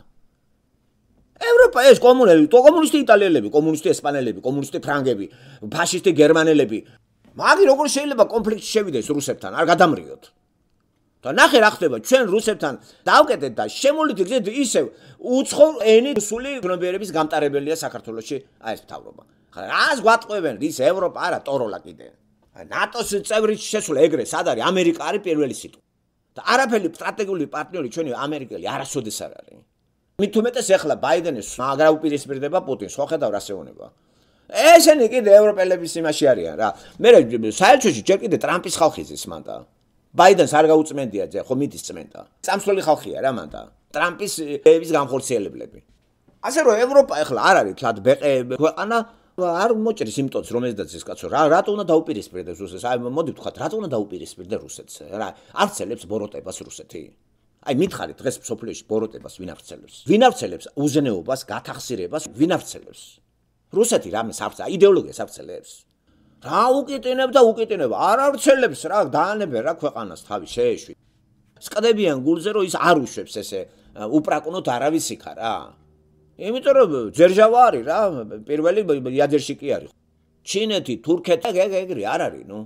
ევროპა ეს კომუნისტი იტალიელები, კომუნისტი ესპანელები, კომუნისტი ფრანგები, ფაშისტი გერმანელები. მაგი როგორ შეიძლება კონფლიქტში შევიდეს რუსებთან, არ გადამრიოთ. და ნახე რა ხდება, ჩვენ რუსებთან დავკეტეთ და შემოვლით გზით ისევ უცხო ენის რუსული ცნობიერების გამტარებელია საქართველოში აი ეს მთავრობა. ხა რას გვატყვევენ, რის ევროპა არა, ტოროლა კიდე. ნატოს წევრი შესულა ეგრე, სად არის? ამერიკა არის პირველი სიტყვა. და არაფერი სტრატეგიული პარტნიორი ჩვენი ამერიკელი არასოდეს არ არის. მით უმეტეს ეხლა ბაიდენის მაგრა უპირისპირდება პუტინს, ხო ხედავ რას ეუბნება. ესენი კიდე ევროპელების იმაში არიან რა. მე საერთოში ჯერ კიდე ტრამპის ხალხი ზის მანდა. ბაიდენს არ გაუწმენდია ძე, ხო მიდის წმენდა. წამსვლელი ხალხია რა მანდა. ტრამპის ების გამხორციელებლები. ასე რომ ევროპა ეხლა არ არის თლად ბეყე ქვეყანა, არ მოჭრის იმ ტონს რომელზედაც ეს კაცო რა რატო უნდა დაუპირისპირდეს რუსეთს? აი მოდი ვთქვათ, რატო უნდა დაუპირისპირდეს რუსეთს? რა არცელებს ბოროტებას რუსეთი? აი მითხარით დღეს სოფლიოში ბოროტებას ვინ არცელებს? ვინ არცელებს უზნეობას, გათახსირებას, ვინ არცელებს? რუსეთი რამეს არცელებს? იდეოლოგიას არცელებს? რა უკიტინებ და უკიტინებ, არ არცელებს რა, დაანებენ რა ქვეყანას თავი შეეშვი. სკდებიან გულზე რომ ის არ უშვებს ესე უპრაკონოთ არავის იქა რა. იმიტომ რომ ძერჟავა არის რა, პირველი იადერში კი არის. ჩინეთი, თურქეთი ეგრე არ არის, ნუ.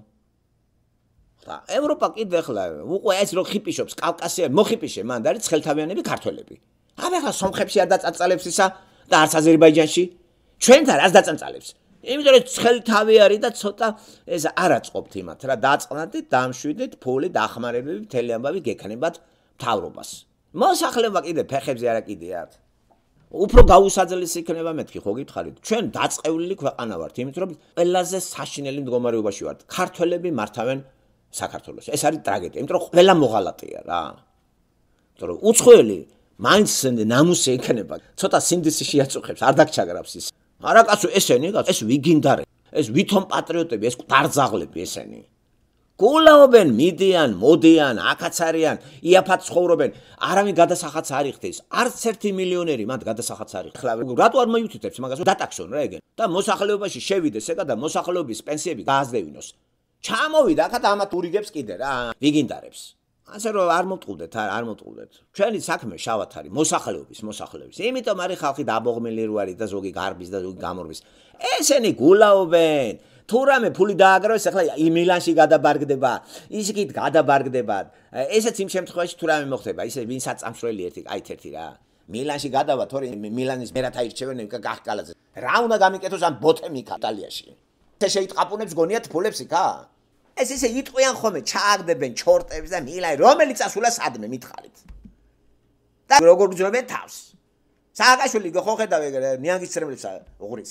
და ევროპა კიდე ხლა უკვე ეს რო ხიპიშობს კავკასია, მოხიპიშე მანდ არის ცხელთავიანები ქართველები. აბა ხა სომხებში არ დაწალებს ისა და არც აზერბაიჯანში. ჩვენთან რას დაწალებს? იმიტომ რომ ცხელთავი არის და ცოტა ეს არ აწყობთ იმათ რა, დაწყნადით, დამშვიდეთ, ფული დახმარებები, მთელი ამბავი გექნებათ მთავრობას. მოსახლეობა კიდე ფეხებზე არა კიდეათ. უფრო გაუსაძლეს იქნება მეთქი ხო გითხარით? ჩვენ დაწყევლილი ქვეყანა ვართ, იმიტომ რომ ყველაზე საშინელი მდგომარეობაში ვართ. ქართველები მართავენ საქართველოს. ეს არის ტრაგედია, იმიტომ რომ ყველა მოღალატეა რა. იმიტომ რომ უცხოელი მაინც ნამუსი იქნება, ცოტა სინდისი შეაწუხებს, არ დაგჩაგრავს ის. არა კაცო, ესენი, ეს ვიგინდარე, ეს ვითომ პატრიოტები, ეს დարձაღლები ესენი. გულაობენ, მიდიან, მოდიან, აქაც არიან, იაფად ცხოვრობენ, არავინ გადასახადს არ იხდის, არც ერთი მილიონერი მათ გადასახადს არ იხდის. რატო არ მოიუთითებს მაგას, დატაქსონ რა ეგენ და მოსახლეობაში შევიდეს ეგა და მოსახლეობის პენსიები გააზრევინოს. ჩამოვიდა ახლა და ამათ ურიგებს კიდე რა, ვიგინდარებს. ასე რომ არ მოვტყუდეთ, არ მოვტყუდეთ. ჩვენი საქმე შავად არის მოსახლეობის. იმიტომ არის ხალხი დაბოღმილი რო არის და ზოგი გარბის და ზოგი გამორბის. ესენი გულაობენ. თუ რამე ფული დააგროვეს, ახლა მილანში გადაბარგდება, ისიქით გადაბარგდება. ესეც იმ შემთხვევაში თუ რამე მოხდება, ისე ვინ საწამსვლელი ერთი რა. მილანში გადავა, თორე მილანის მერად აირჩევენ გახკალაძე. რა უნდა გამიკეთოს ამ ბოთემიკა იტალიაში? ეს შეიტყაპუნებს გონიათ ფულებს იქა? ეს ისე იტყვიან ხოლმე, ჩააგდებენ ჩორტებს და მილანი, რომელიც ასულა სადმე მითხარით. და როგორ გძნობენ თავს? სააკაშვილი ხო ხედავ ეგ ნიანგის ცრემლებს უღრის.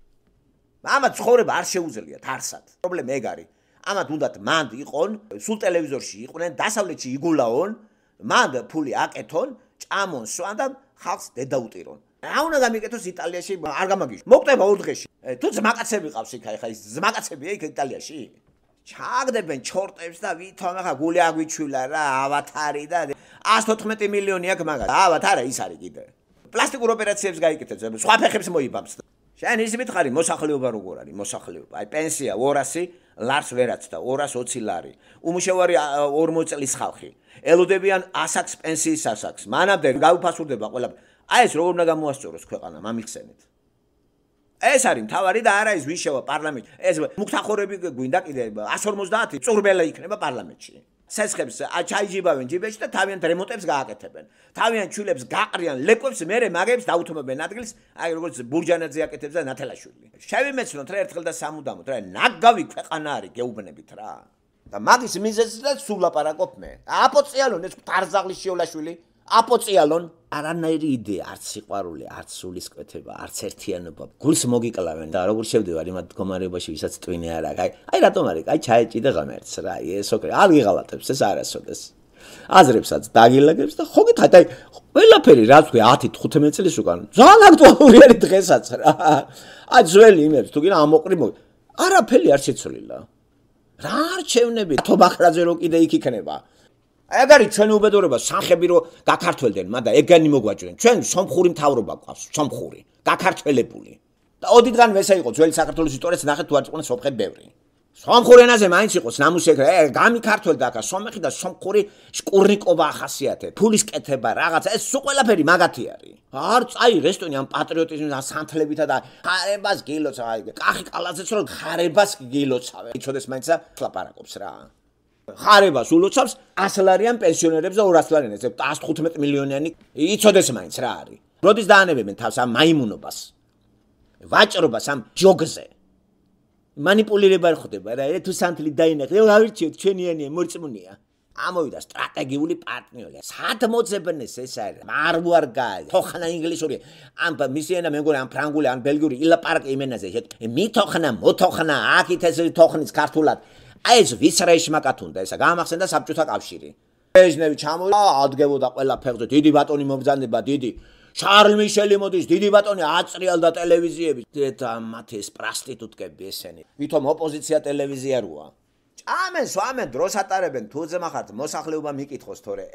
ამათ ცხოვრება არ შეუძლიათ არსად. პრობლემა ეგ არის. ამათ უნდათ მანდ იყონ, სულ ტელევიზორში იყვნენ, დასავლეთში იგულაონ, მანდ ფული აკეთონ, ჭამონ, სვან და ხალხს დედაუტირონ. რა უნდა გამიკეთოს იტალიაში? არ გამაგიშ. მოკვდება 4 დღეში. თუ ძმაკაცები ყავს იქ, ხა ის ძმაკაცებია იქ იტალიაში. ჩააგდებენ ჩორტებს და ვითომ ახლა გული აგვიჩვილა რა, ავათარი და 114 მილიონი აქვს მაგას. ავათარა ის არის კიდე. პლასტიკურ ოპერაციებს გაიკეთებს, სხვა ფეხებს მოიბამს. შენ ის მითხარი მოსახლეობა როგორ არის მოსახლეობა? აი პენსია 200 ლარს ვერაც და 220 ლარი. უმუშევარი 40 წლის ხალხი. ელოდებიან ასაკს პენსიის ასაკს. მანამდე გაუფასურდება ყველა. აი ეს როგორ უნდა გამოასწოროს ქვეყანა, მამიხსენეთ. ეს არის მთავარი და არა ის ვიშევა პარლამენტში. ეს მუქთახორები გვინდა კიდე 150 წურბელა იქნება პარლამენტში. სესხებს ჩაიჯიბავენ ჯიბეში და თავიანთ რემონტებს გააკეთებენ. თავიანთ ჩვილებს გაყრიან ლეკვებს, მერე მაგებს დაუთმობენ ადგილს, აი როგორც ბურჯანაძე აკეთებს და ნათელაშვილი. შევიმეცნოთ რა ერთხელ და სამუდამოდ, რა ნაგავი ქვეყანა არის გეუბნებით რა. და მაგის მიზეზს და სულ ლაპარაკობ მე. აპოციალონ ეს დարձაღლის შეოლაშვილი. აპოციალონ არანაირი იდეა, არც სიყვარული, არც სულისკვეთება, არც ერთიანობა. გულს მოგიკლავენ და როგორ შევდივარ იმ მდგომარეობაში, ვისაც ტვინი არ აქვს. აი რატომ არის? აი ჩაეჭიდა ღამერთს რა. აი ეს ოქრე არ ვიღალატებს ეს არასოდეს. აზრებსაც დაგილაგებს და ხო გითხარით, აი ყველაფერი რაც ვქო 10-15 წლის უკან. ძალიან აქტუალური არის დღესაც რა. აი ძველი იმებს თუ გინდა ამოყრი მო. არაფერი არ შეცვლილა. რა არჩევნები? თობახრაძე რო კიდე იქ იქნება. ეგ არის ჩვენი უბედურება, სახები რო გაქართველდნენ, მაგრამ ეგენი მოგვაჭრენ. ჩვენ სომხური მთავრობა გვყავს, სომხური, გაქართველებული. და ოდითგან ვესა იყო ძველი საქართველოს ისტორიას ნახეთ თუ არ იყვნენ სომხები ბევრი. სომხურ ენაზე მაინც იყოს ნამუსეკრე, გამიქართველდა აქ სომეხი და სომხური შკურნიკობა ახასიათეთ. ფულის კეთება, რაღაცა, ეს სულ ყველაფერი მაგათი არის. არ წაი რესტორანი ამ პატრიოტიზმის და სანთლებითა და ხარებას გილოცა, აი, კახი კალაძეც რო ხარებას გილოცავე. იცოდეს მაინც და ლაპარაკობს რა. ხარებას ულოცავს 100 ლარიან პენსიონერებს და 200 ლარიანებს, 115 მილიონიანი იცოდეს მაინც რა არის. როდის დაანებებენ თავს ამ მაიმუნობას? ვაჭრობას ამ ჯოგზე. манипулირება ხდება რა, თუ სანთლი დაინახე, ავირჩიოთ ჩვენიანია, მორწმუნეა. ამოვიდა სტრატეგიული პარტნიორი. სად მოძებნეს ეს არის? მარვარგა, თოხნა ინგლისური, ამ მისიენა მეგონა, ამ ფრანგული, ამ ბელგიური ილაპარაკე იმენაზე. მითოხნა, მოთოხნა, აქეთ ეს თოხნის ქართულად. აი ეს ვისრაიშმა კათუნდა ესა გამახსენდა საბჭოთა კავშირი. ბეჟნევი ჩამოვიდა, ადგებოდა ყველა ფეხზე, დიდი ბატონი მომბრძანდება, დიდი შარლ მიშელი მოდის, დიდი ბატონი აწრიალდა ტელევიზიები. და მათი ეს პრასტიტუტკები ესენი. ვითომ ოპოზიცია ტელევიზია როა. ჭამენ, სვამენ, დროს ატარებენ, თუ ძმახართ მოსახლეობა მიკითხოს თორე.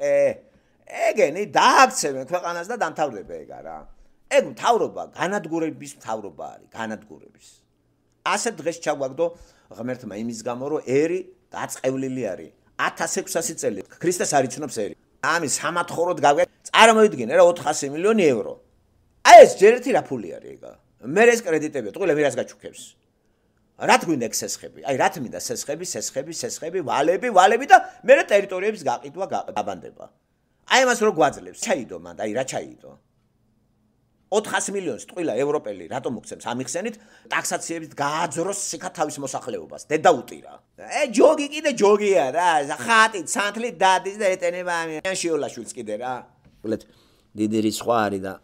ეგენი დააქცევენ ქვეყანას და დამთავრდება ეგა რა. ეგ მთავრობა, განადგურების მთავრობა არის, განადგურების. ასე დღეს ჩაგვაგდო ღმერთმა იმის გამო, რომ ერი დაწყევლილი არის. 1600 წელი ქრისტეს არ იცნობს ერი. ამის სამათხოვროდ გავგე წარმოიდგინე რა 400 მილიონი ევრო. აი ეს ჯერ ერთი რა ფული არის ეგა. მე ეს კრედიტები, ტყუილე მე რას გაჩუქებს. რა თქმინდა სესხები? აი რა თქმინდა სესხები, ვალები და მე ტერიტორიების გაყიდვა გაბანდება. აი ამას რო გვაძლევს, ჩაიდო მან, აი რა ჩაიდო. 400 მილიონს ტყუილა ევროპელი რატომ მოგცემს ამიხსენით ტაქსაციებით გააძროს სიკა თავის მოსახლეობას დედაუტირა. ჯოგი კიდე ჯოგია რა, ხატი, სანთლი დადის და ეტენება ამიან შეოლაშვილს კიდე რა. უბრალოდ დიდი რიცხვ არის და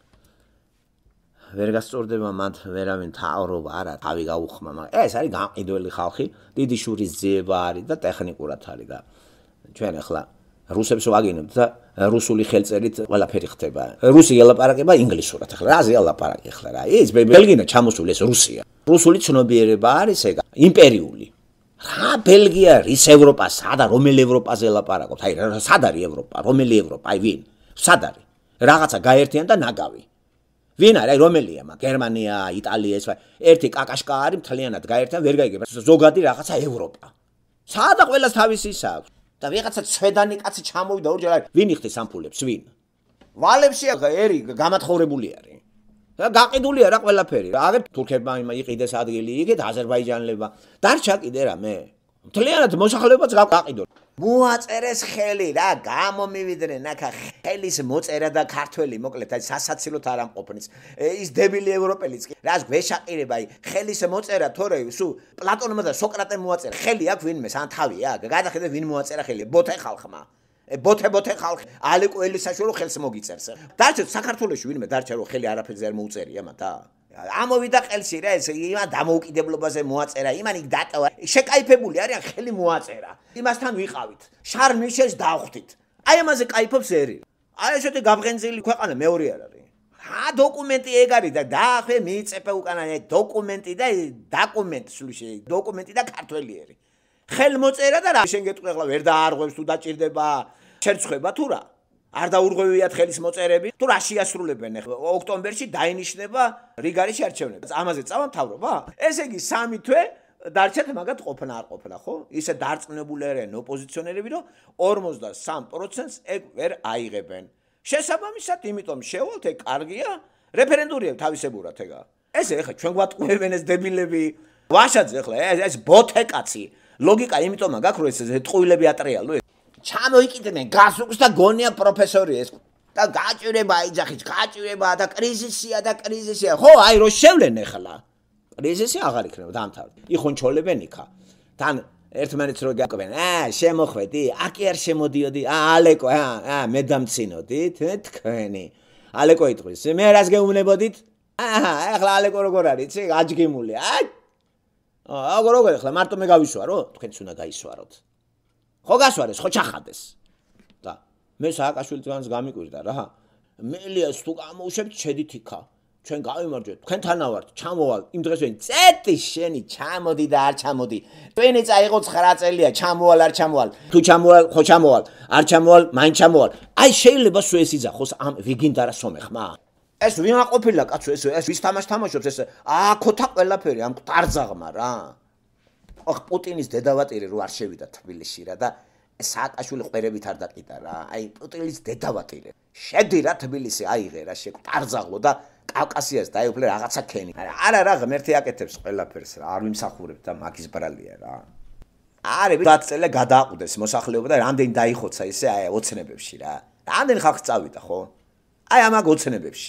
ვერ გასწორდება მათ ვერავინ თავრობა არა, თავი გაუხმა, მაგრამ ეს არის გამყიდველი ხალხი, დიდი შურის ძიება არის და ტექნიკურად არის და ჩვენ ახლა რუსებს ვაგინებთ და რუსული ხელწერით ყველაფერი ხდება. რუსი ელაპარაკება ინგლისურად. ახლა რაზე ელაპარაკი ახლა რა? ის ბელგია ჩამოსული ეს რუსია. რუსული ცნობიერება არის ეგ იმპერიული. რა ბელგია, რის ევროპა, სადა რომელი ევროპაზე ელაპარაკობთ? აი სად არის ევროპა? რომელი ევროპა? აი ვინ? სად არის? რაღაცა გაერთიან და ნაგავი. ვინ არის? აი რომელია? გერმანია, იტალია ეს ერთი კაკაშკა არის მთლიანად გაერთიან ვერ გაიგება. ზოგადი რაღაცა ევროპა. სადა ყველას თავისი ის აქვს. და ვიღაცა ცვედანი კაცი ჩამოვიდა ორჯერ არის. ვინ იხდის სამფულებს? ვინ? ვალებში ერი გამათხოვრებული არის. და გაყიდულია რა ყველაფერი. აგერ თურქებმა იყიდეს ადგილი, იგეთ აზერბაიჯანელებმა. დარჩა კიდე რამე. მთლიანად მოსახლეობაც გაყიდო. მოაწერეს ხელი რა, გამომივიდნენ ახლა ხელის მოწერა და ქართველი მოკლედ აი სასაცილოდ არ ამყოფნის. ის დებილი ევროპელიც კი რას გვეშაყირება აი ხელის მოწერა თორე სულ პლატონმა და სოკრატემ მოაწერა. ხელი აქვს ვინმე ან თავია? გადახედე ვინ მოაწერა ხელი? ბოთე ხალხმა. ბოთე ხალხი ალეკო ელისაშვილო ხელს მოგიწერს. დარჩა საქართველოში ვინმე დარჩა რომ ხელი არაფერზე არ მოუწერია მათა. ამოვიდა ყელში რა ეს იმან დამოუკიდებლობაზე მოაწერა იმან იქ დატოვა შეკაიფებული არიან ხელი მოაწერა იმასთან ვიყავით შარლ მიშელს დავხვდით აი ამაზე кайფობს ერი აი ესეთი გაბღენზილი ქვეყანა მეორე არ არის რა დოკუმენტი ეგ არის და დაახვე მიიწეფე უკანა დოკუმენტი და დოკუმენტი სულში დოკუმენტი და ქართველი ერი ხელ მოწერა და რა შენ გეტყვი ახლა ვერ დაარღვევს თუ დაჭირდება შერცხება თუ რა არ დაურღვევიათ ხელის მოწერები თუ რა შეასრულებენ ოქტომბერში დაინიშნება რიგარის არჩევნები ამაზე წავა მთავრობა ესე იგი 3 თვე დარჩათ მაგათ ყოფნა არ ყოფნა ხო ისე დარწმუნებული არიან ოპოზიციონერები რომ 53%-ს ეგ ვერ აიღებენ შესაბამისად იმიტომ შევალთ ეგ კარგია რეფერენდუმია თავისებურად ეგა ესე ეხა ჩვენ გვატყუებენ ეს დებილები ვაშაძე ეხლა ეს ბოთე კაცი ლოგიკა იმიტომ მაგაქვს რომ ეს ტყუილები ატრიალო ჩამოიკიდნენ გასუქს და გონია პროფესორი ეს და გაჭირება აიძახის გაჭირება და კრიზისია ხო აი რო შევლენ ახლა კრიზისი აღარ იქნება დამთავრდა იხონჩოლებენ იქა თან ერთმანეთს რო გაკვენ შემოხვედი აკი არ შემოდიოდი ალეკო მე დამცინოდით თქვენი ალეკო იტყვის მე რას გეუბნებოდით ახლა ალეკო როგორ არის იცი აჯგიმული როგორ ახლა მარტო მე გავისვარო თქვენც უნდა გაისვაროთ ხო გასვარეს ხო ჩახადეს და მე სააკაშვილთანაც გამიკვირდა რა მელიას თუ გამოუშვებთ შედით იქა ჩვენ გავიმარჯვეთ თქვენთანა ვართ ჩამოვალ იმ დღეს ვენ წეტი შენი ჩამოდი და არ ჩამოდი თქვენი წაიღო 9 წელია ჩამოვალ არ ჩამოვალ თუ ჩამოვალ ხო ჩამოვალ არ ჩამოვალ მაინ ჩამოვალ აი შეიძლება სულ ეს იძახოს ამ ვიგინდარა სომეხმა ეს ვინ აყოფილა კაცო ეს ვის თამაშობს ეს აქოთა ყველაფერი ამ ტარძაღმა რა ოხ პუტინის დედავატირი რო არ შევიდა თბილისში რა და სააკაშვილი ყვერებით არ დაკიდა რა აი პუტინის დედავატირი შედი რა თბილისი აიღე რა შეკტარძაღლო და კავკასიას დაიფლე რაღაცა ქენი არა რა ღმერთი აკეთებს ყველაფერს რა არ ვიმსახურებ და მაგის ბრალია რა არის 10 წელი გადააყუდეს მოსახლეობა და რამდენი დაიხოცა ისე აი ოცნებებში რა რამდენი ხალხი წავიდა ხო აი ამაგ ოცნებებში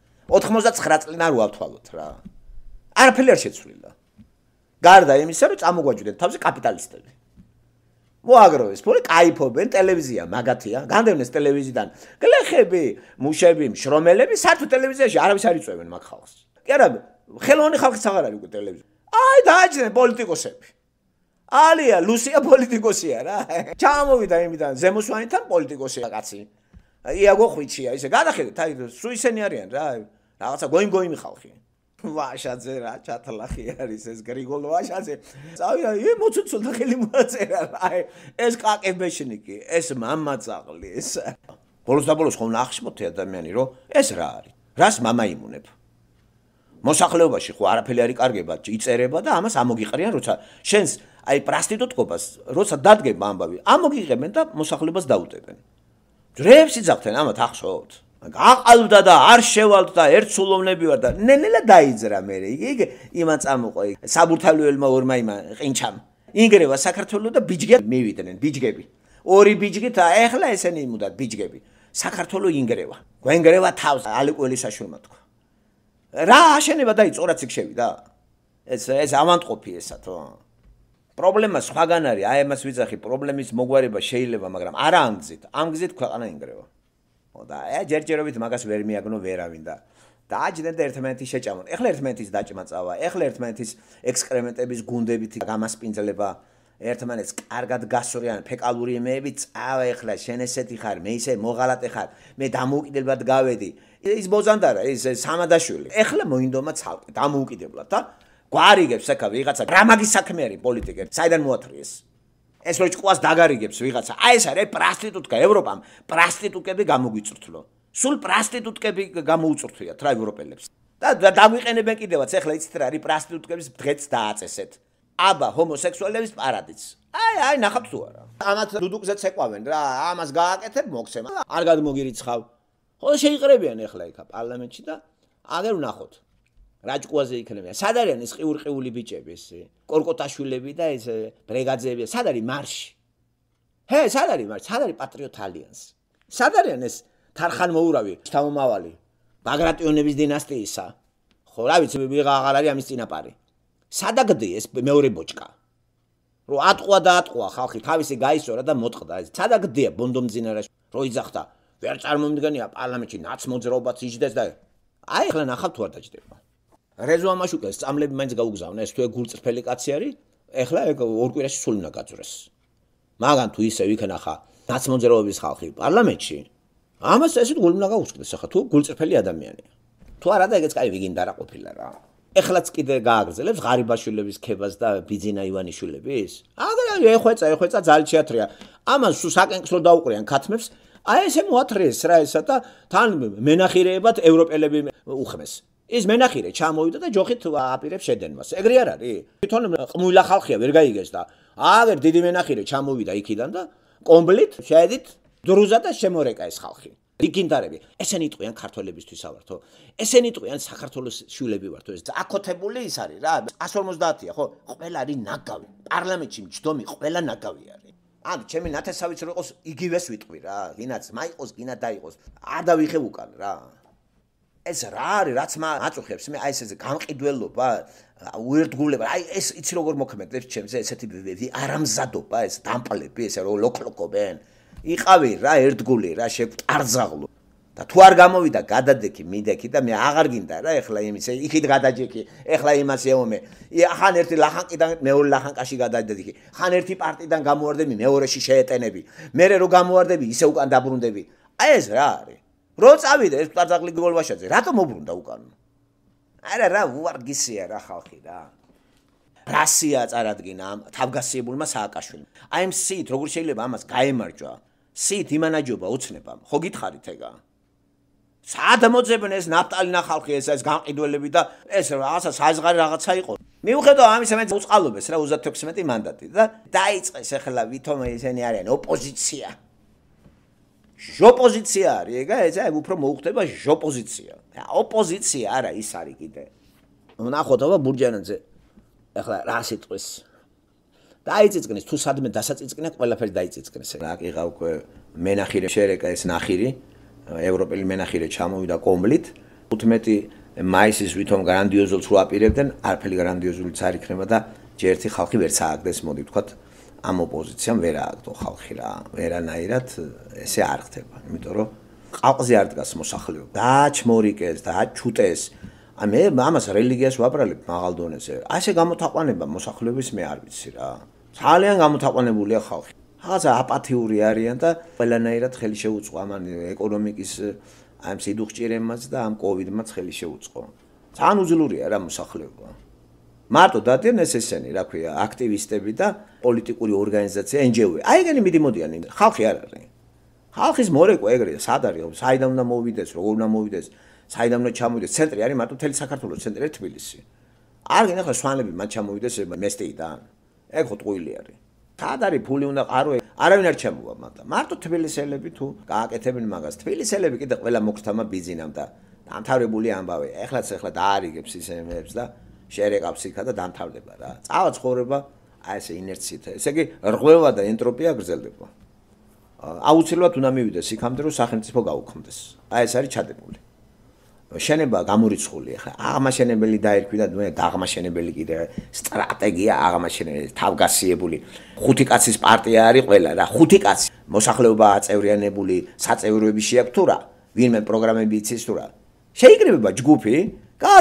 99 წლიდან არ ვავთვალოთ რა არაფერი არ შეცვლილა გარდა იმისა რომ წამოგვაჯვდნენ თავზე კაპიტალისტები მოაგროვეს ფული кайფობენ ტელევიზია მაგათია განდევნეს ტელევიზიიდან გლეხები მუშები მშრომელები საერთოდ ტელევიზიაში არავის არ იწვევენ მაგ ხალხს კი არა ხელოვანი ხალხიც აღარ არის უკვე ტელევიზია აი დააჯდნენ პოლიტიკოსები ალია ლუსია პოლიტიკოსია რა ჩამოვიდა იმიდან ზემოსვანიდან პოლიტიკოსია კაცი იაგო ხვიჩია ისე გადახედეთ აი სულ ისენი არიან რა რაღაცა გოიმ ხალხი ვაშაძე რა ჩათლახი არის ეს გრიგოლ ვაშაძე წავიდა მოწუწულდა ხელი მოაწერა აი ეს კაკებეშნიკი ეს მამაწაღლი ეს ბოლოს და ბოლოს ხომ ნახშმოთი ადამიანი რომ ეს რა არის რას მამაიმუნებ მოსახლეობაში ხო არაფერი არ იკარგება იწერება და ამას ამოგიყრიან როცა შენს აი პრასტიტუტკობას როცა დადგება ამბავი ამოგიღებენ და მოსახლეობას დაუდებენ ძრებს იძახდნენ ამათ ახსოვთ გაყალვდა და არ შევალთ და ერთსულოვნები ვარ და ნელა დაიძრა მე იქ იმან წამოყო საბურთალოელმა ორმა იმან ყინჩამ ინგრევა საქართველოს და ბიჯგები მივიდნენ ბიჯგები ორი ბიჯგით ახლა ესენი იმუდათ ბიჯგები საქართველოს ინგრევა გვენგრევა თავს ალეკო ელისაშვილმა თქვა რა აშენება დაიწყო რაც იქ შევიდა ეს ავანტყოფი ესათო პრობლემა სხვაგან არის აი ამას ვიძახი პრობლემის მოგვარება შეიძლება მაგრამ არა ამ გზით ქვეყანა ინგრევა და ჯერჯერობით მაგას ვერ მიაგნო ვერავინ და დააჯდნენ და ერთმანეთის შეჭამონ. ეხლა ერთმანეთის დაჭმა წავა. ეხლა ერთმანეთის ექსკრემენტების გუნდებით გამასპინძლება ერთმანეთს კარგად გასწორიან ფეკალური იმეები, წავა ეხლა შენ ესეთი ხარ, მე ისე მოღალატე ხარ, მე დამოუკიდებლად გავედი. ის ბოზანდარა, ის სამადაშვილი. ეხლა მოინდომა ცალკე დამოუკიდებლად და გვარიგებს ეკა ვიღაცა რამაგის საქმე არის პოლიტიკა, საიდან მოათრიეს. ეს რო ჭკუას დაგარიგებს ვიღაცა. აი ეს არის პრასტიტუტკა ევროპამ, პრასტიტუტკები გამოგვიწრთლო. სულ პრასტიტუტკები გამოუწრთვიათ რა ევროპელებს. და დაგვიყენებენ კიდევაც ეხლა იცით რა არის პრასტიტუტკების დღეც დააწესეთ. აბა ჰომოსექსუალების პარადიც. აი ნახავთ თუ არა. ამათ დუდუკზეც ეყვავენ რა, ამას გააკეთებ მოქცემა. არ გადმოგირიცხავ. ხო შეიყრებიან ეხლა იქა პარლამენტში და აგერ ვნახოთ. რა ჭკუაზე იქნებიან. სად არიან ეს ყიურყიული ბიჭები ეს კორკოტაშვილები და ეს ბრეგაძეები? სად არის მარში? სად არის მარში? სად არის პატრიოტ ალიანსი? სად არიან ეს თარხანმოურავი, შთამომავალი ბაგრატიონების დინასტიისა? ხო რა ვიცი ვიღა აღარ არის ამის წინაპარი. სადაგდი ეს მეორე ბოჭკა. რო ატყვა და ატყვა ხალხი თავისი გაისწორა და მოტყდა ეს. სადაგდია ბონდომძინარაში რო იძახდა. ვერ წარმომდგენია პარლამენტში ნაცმოძრაობაც იჯდეს და აი ახლა ნახავ თუ არ დაჯდება. რეზო ამაშუკეს წამლები მაინც გაუგზავნა ეს თუ გულწრფელი კაცი არის. ეხლა ორ კვირაში სულ უნდა გაძვრეს. მაგან თუ ისე ვიქნახა ნაცმოძრაობის ხალხი პარლამენტში. ამას ესეთ გული უნდა გაუსკდეს ახლა თუ გულწრფელი ადამიანია. თუ არა და ეგეც კაი ვიგინდა რა ყოფილა რა. ეხლაც კიდე გააგრძელებს ღარიბაშვილების ქებას და ბიძინა ივანიშვილების? აგრე ეხვეწა ძალით შეათრია. ამას სულ საკენკსლო დაუყრიან ქათმებს. აი ესე მოათრიეს რა ესა და თან მენახირეებად ევროპელები უხმეს. ის მენახირე ჩამოვიდა და ჯოხით აპირებს შედენვას. ეგრე არ არის? თვითონ ყმუილა ხალხია ვერ გაიგეს და აგერ დიდი მენახირე ჩამოვიდა იქიდან და კომპლიტ შეედით დრუზა და შემორეკა ეს ხალხი. იგინდარები. ესენი იტყვიან ქართველებისთვის ავართო. ესენი იტყვიან საქართველოს შვილები ვართო. ეს აკოთებული ის არის რა. 150-ია ხო? ყველა არის ნაგავი. პარლამენტში მჯდომი ყველა ნაგავი არის. ან ჩემი ნათესავიც რო იყოს იგივეს ვიტყვი რა. ვინაც მაიყოს, გინა დაიყოს. არ დავიხევ უკან რა. ეს რა არის რაც მაწუხებს მე აი ესე გამყიდველობა, უერთგულება. აი ეს იცი როგორ მოქმედებს ჩემზე ესეთი არამზადობა, ეს დამპლები, ესე რო ლოკლოკობენ. იყავი რა ერთგული რა შევტარძაღლო და თუ არ გამოვიდა გადადექი მიდექი და მე აღარ გინდა რა ეხლა იმის იქით გადაჯექი ეხლა იმას ეომე ხან ერთი ლახანკიდან მეორე ლახანკაში გადადექი ხან ერთი პარტიდან გამოვარდები მეორეში შეეტენები მე რო გამოვარდები ისე უკან დაბრუნდები აი ეს რა არის რო წავიდა ეს პარტაღლი გოლვაშაძე რატომ მობრუნდა უკან არა უარგისია რა ხალხი რა რასია წარადგინა თავგასიებულმა სააკაშვილმა აი ამ სით როგორ შეიძლება ამას გაემარჯვა სით იმანაჯობა უცნებამ ხო გითხარით ეგა საადამოძებენ ეს ნაფტალინა ხალხი ეს გამყიდველები და ეს რაღაცა საზღარი რაღაცა იყო მიუხედავ ამისა მე უწყალობეს რა 36 მანდატი და დაიწყეს ახლა ვითომ ესენი არიან ოპოზიცია ჟოპოზიცია არის ეგა ეს უფრო მოუხდება ჟოპოზიცია ოპოზიცია არა ის არის კიდე ნახოთ აბა ბურჯანაძე ახლა რა სიტყვის დაიწიწკნეს თუ სადმე დასაწიწკნა ყველაფერი დაიწიწკნეს რა ყიღა უკვე მენახირე შერეკა ეს ნახირი ევროპელი მენახირე ჩამოვიდა კომპლიტ 15 მაისის ვითომ გრანდიოზულს რო აპირებდნენ არაფერი გრანდიოზულიც არ იქნება და ჯერთი ხალხი ვერ სააგდეს მოდი ვთქვათ ამ ოპოზიციამ ვერ ააგდო ხალხი რა ვერანაირად ესე არ ხდება იმიტომ რომ ყალყზე არ დგას მოსახლეობა დააჩმორიკეს დააჩუტეს მე ამას რელიგიას ვაბრალებ მაღალ დონეზე. ასე გამოთაყვანება მოსახლეობის მე არ ვიცი რა. ძალიან გამოთაყვანებულია ხალხი. რაღაცა აპათიური არიან და ყველანაირად ხელი შეუწყო ამან ეკონომიკის ამ სიდუხჭირემაც და ამ კოვიდმაც ხელი შეუწყო. ძალიან უძლურია რა მოსახლეობა. მარტო დადიან ესენი, რა ქვია, აქტივისტები და პოლიტიკური ორგანიზაცია NGO. აი ეგენი მიდიმოდიან ხალხი არ არის. ხალხის მორეკვა ეგრეა, სად არის? საიდან უნდა მოვიდეს, როგორ უნდა მოვიდეს? საიდან უნდა ჩამოვიდეს ცენტრი არის მარტო მთელი საქართველოს ცენტრი თბილისი არ გინდა ხო სვანლები მათ ჩამოვიდეს მესტეიდან ეგ ხო ტყუილი არის სად არის ფული უნდა ყარო არავინ არ ჩამოვა მარტო თბილისელები თუ გააკეთებენ მაგას თბილისელები კიდე ყველა მოგთამა ბიზინამ და დამთავრებული ამბავი ეხლა დაარიგებს ისემებს და შერეკავს იქა და დამთავრდება რა წავა ცხოვრება აი ესე ინერციით ესე იგი რღვევა და ენტროპია გრძელდება აუცილებლად უნდა მივიდეს იქამდე რომ სახელმწიფო გაუქმდეს აი ეს არის ჩადებული შენება გამორიცხული ხა აღმაშენებელი დაერქვი და მე დაღმაშენებელი კიდე სტრატეგია აღმაშენებელი თავგასიებული ხუთი კაცის პარტია არის ყველა რა ხუთი კაცი მოსახლეობა აწევრიანებული საწევროები შეაქვს თუ რა ვინმე პროგრამები იცის თუ რა შეიკრიბება ჯგუფი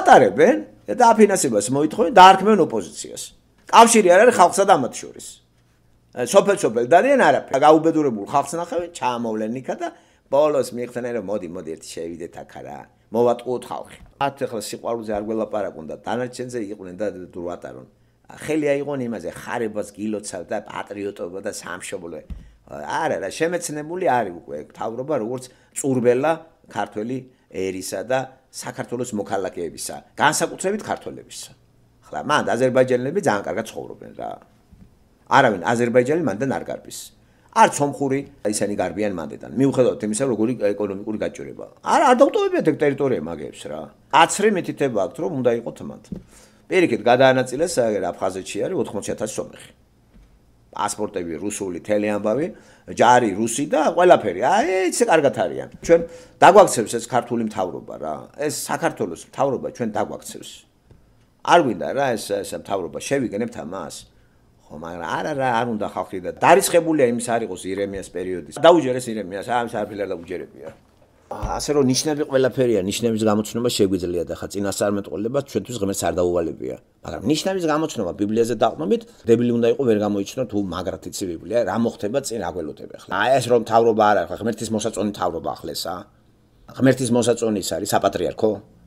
გაატარებენ და დაფინანსებას მოითხოვენ და არქმევენ ოპოზიციას კავშირი არ არის ხალხსა და მათ შორის სოფელ დადიან არაფერი. გაუბედურებულ ხალხს ნახავენ, ჩაამოვლენ იქა და ბოლოს მიიხსენენ რომ მოდი ერთი შევიდეთ აქ რა. მოვატყუოთ ხალხი. მათ ახლა სიყვარულზე არ გველაპარაკონ და დანარჩენზე იყვნენ და დურვატარონ. ხელი აიღონ იმაზე, ხარებას გილოცავ და პატრიოტობა და სამშობლო. არა, შემეცნებული არის უკვე მთავრობა როგორც წურბელა ქართველი ერისა და საქართველოს მოქალაქეებისა, განსაკუთრებით ქართველებისა. ხლა მანდ აზერბაიჯანელები ძალიან კარგად ცხოვრობენ რა. არავინ აზერბაიჯანი მანდან არ გარბის. არც სომხური ისინი გარბიან მანდიდან. მიუხედავად იმისა, როგორი ეკონომიკური გაჭირება. არ დავტოვებიათ ეგ ტერიტორია მაგებს რა. აცრე მითითება აქვს, რომ უნდა იყოთ მანდ. პირიქით გადაანაწილეს აფხაზეთში არის 80,000 სომეხი. პასპორტები რუსული, თელი ამბავი, ჯარი რუსი და ყველაფერი. ეს კარგად არიან. ჩვენ დაგვაქცევს ეს ქართული მთავრობა რა. ეს საქართველოს მთავრობა ჩვენ დაგვაქცევს. არ გვინდა რა ეს მთავრობა შევიგენებთ ამას. ხო, მაგრამ არა, არ უნდა ხალხი და დარიცხებულია იმის არ იყოს ირემიას პერიოდის. დაუჯერეს ირემიას, ამის არაფერი არ დაუჯერებია. ასე რომ ნიშნები ყველაფერია, ნიშნების გამოცნობა შეგვიძლია და ხა წინასწარმეტყველება ჩვენთვის ღმერთს არ დაუვალებია. მაგრამ ნიშნების გამოცნობა ბიბლიაზე დაყრდნობით, დებილი უნდა იყო ვერ გამოიჩნო თუ მაგრად იცი ბიბლია, რა მოხდება წინ რა გველოდები ახლა. ეს რომ მთავრობა არ არის, ხა ღმერთის მოსაწონი მთავრობა ახლესა. ღმერთის მოსაწონი ის არის საპატრიარქო.